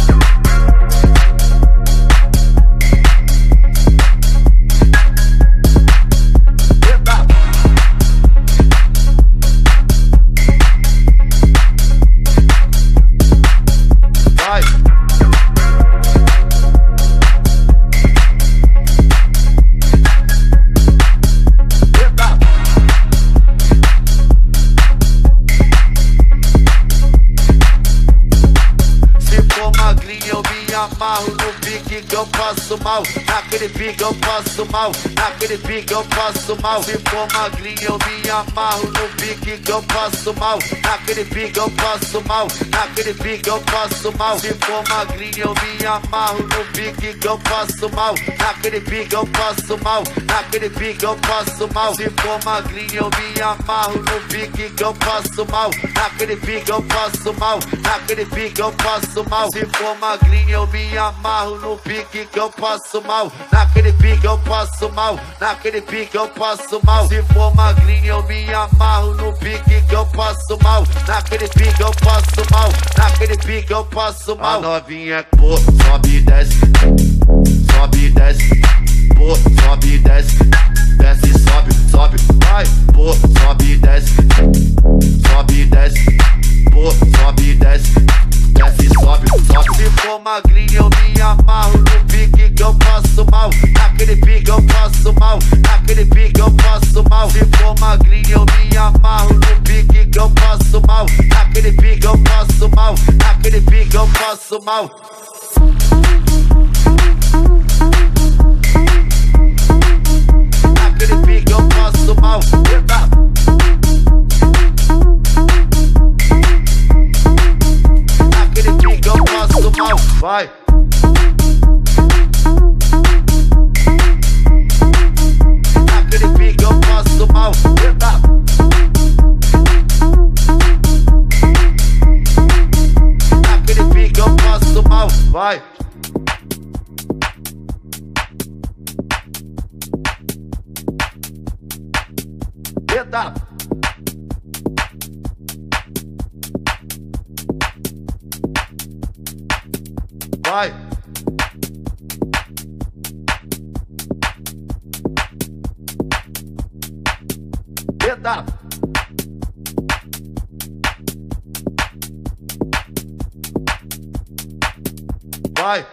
Speaker 13: Amarro no pique que eu passo mal, naquele pique eu passo mal, naquele pique eu passo mal. Se for magrinho eu me amarro no pique que eu passo mal, naquele pique eu passo mal, naquele pique eu passo mal. Se for magrinho eu me amarro no pique que eu passo mal, naquele pique eu passo mal, naquele pique eu passo mal. Se for magrinho eu me amarro no pique que eu passo mal, naquele pique eu passo mal, naquele pique eu passo mal. Se for magrinho eu me amarro no pique que eu passo mal, naquele pique eu passo mal, naquele pique eu passo mal. Se for magrinho eu me amarro no pique que eu passo mal, naquele pique eu passo mal, naquele pique eu passo mal. A novinha, pô, sobe e desce, sobe e desce, pô, sobe e desce, desce, sobe, sobe, vai, pô, sobe e desce, sobe e desce, pô, sobe e desce, desce, sobe, sobe. Se for magrinho eu me amarro no pique que eu passo mal, naquele pique eu passo mal, naquele pique eu passo mal. Se for magrinho eu me amarro no pique que eu passo mal, naquele pique eu passo mal, naquele pique eu passo mal. Naquele pique eu passo mal. Naquele pique eu passo mal. Vai. Naquele pique eu passo mal. Naquele pique eu passo mal. Vai. Eita. Vai. Eita. Vai.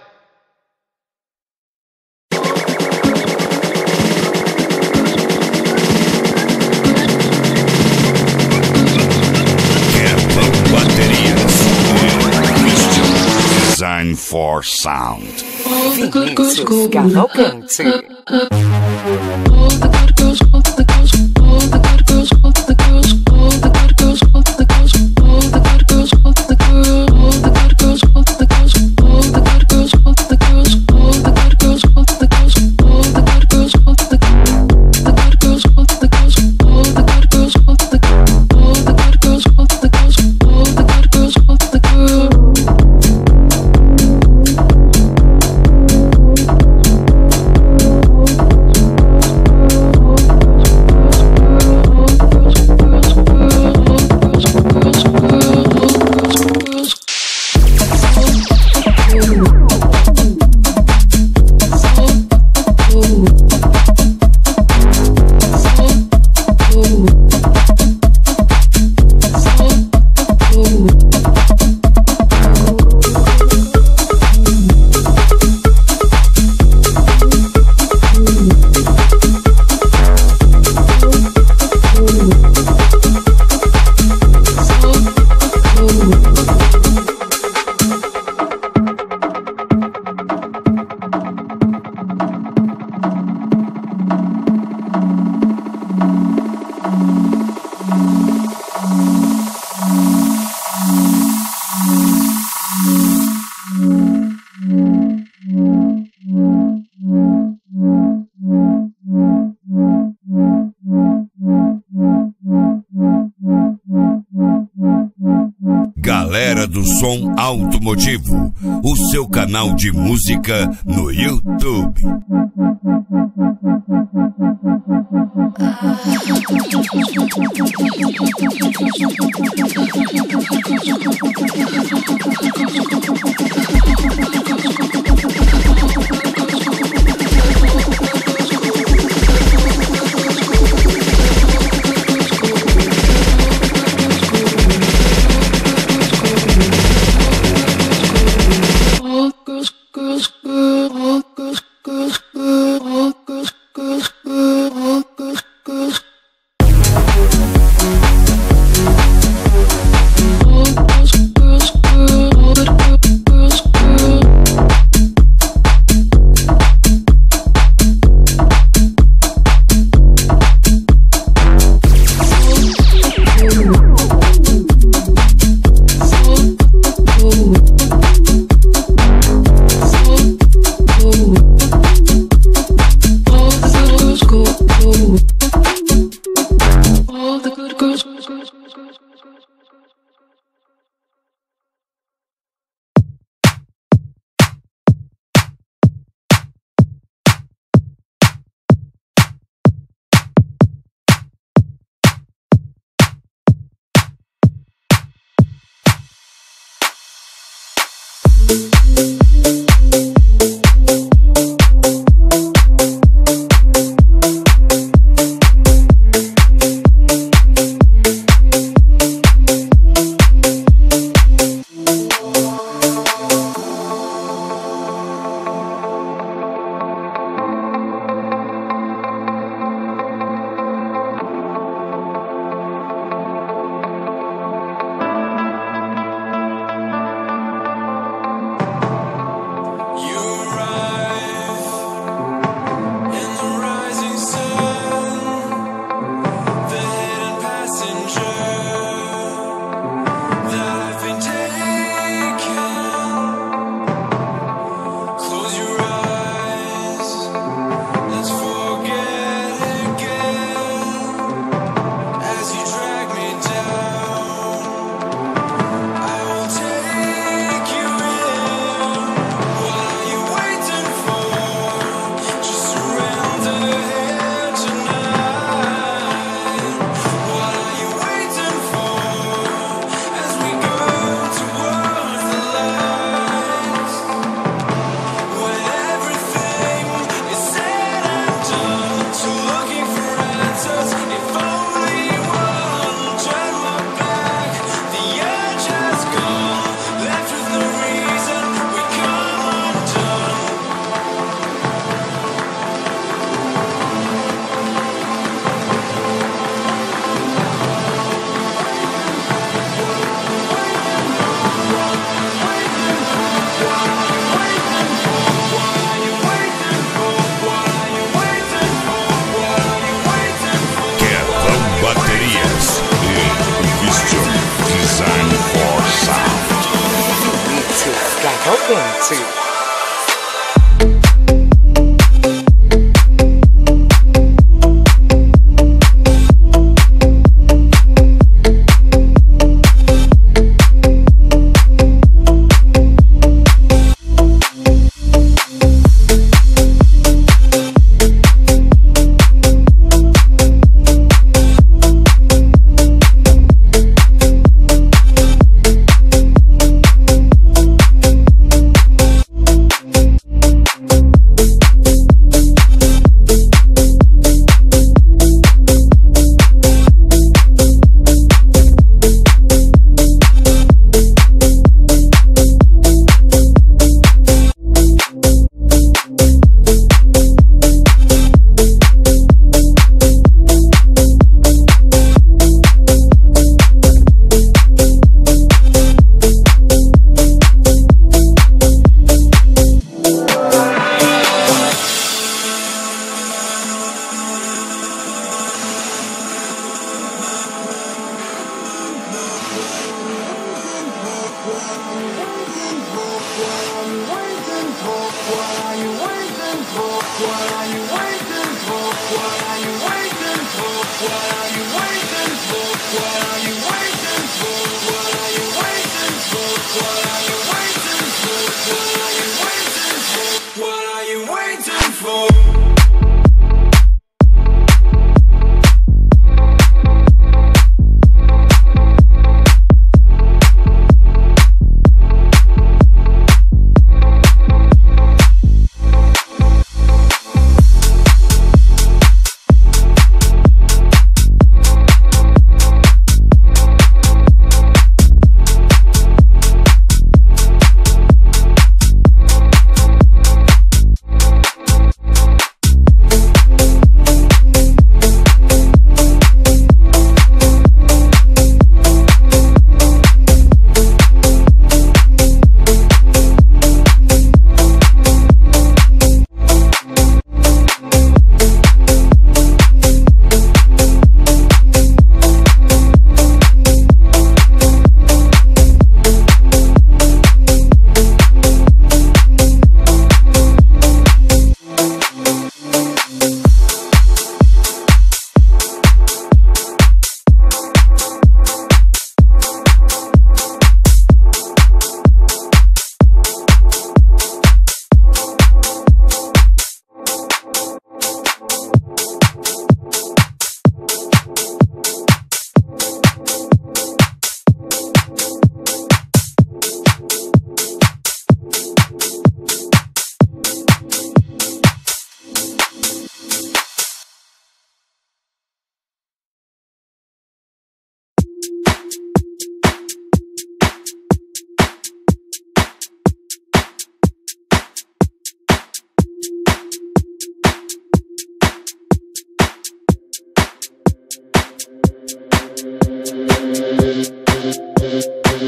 Speaker 12: Design for Sound.
Speaker 3: Vinícius Cavalcante.
Speaker 1: Galera do Som Automotivo, o seu canal de música no YouTube.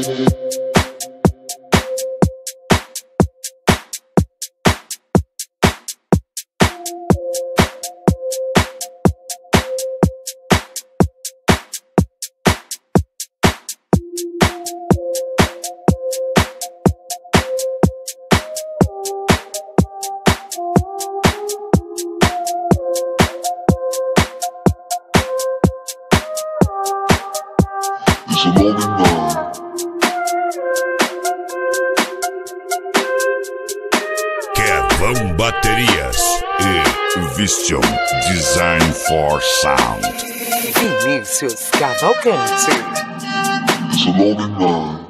Speaker 12: It's a lonely night.
Speaker 1: Kevão Baterias
Speaker 12: e Vision Design for Sound.
Speaker 3: Vinícius Cavalcante.
Speaker 12: It's a lonely night.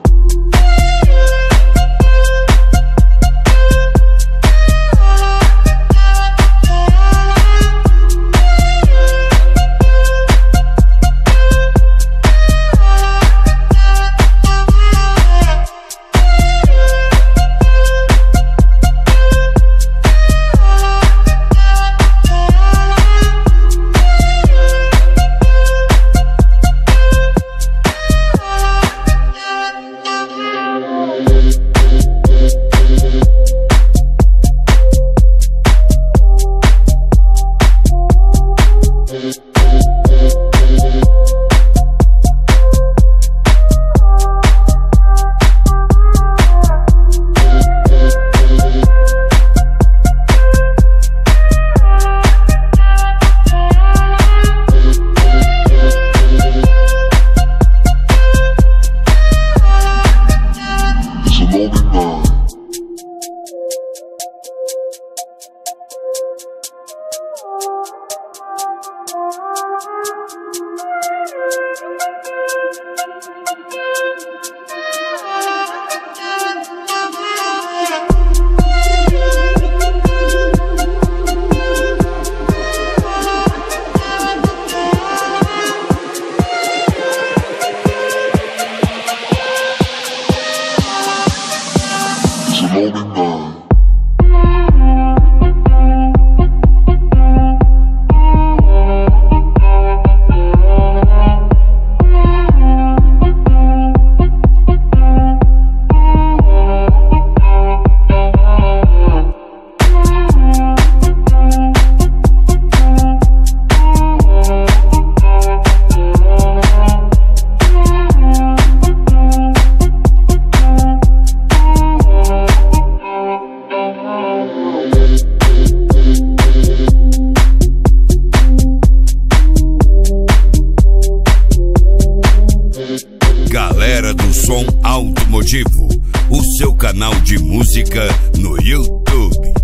Speaker 1: Galera do Som Automotivo, o seu canal de música no YouTube.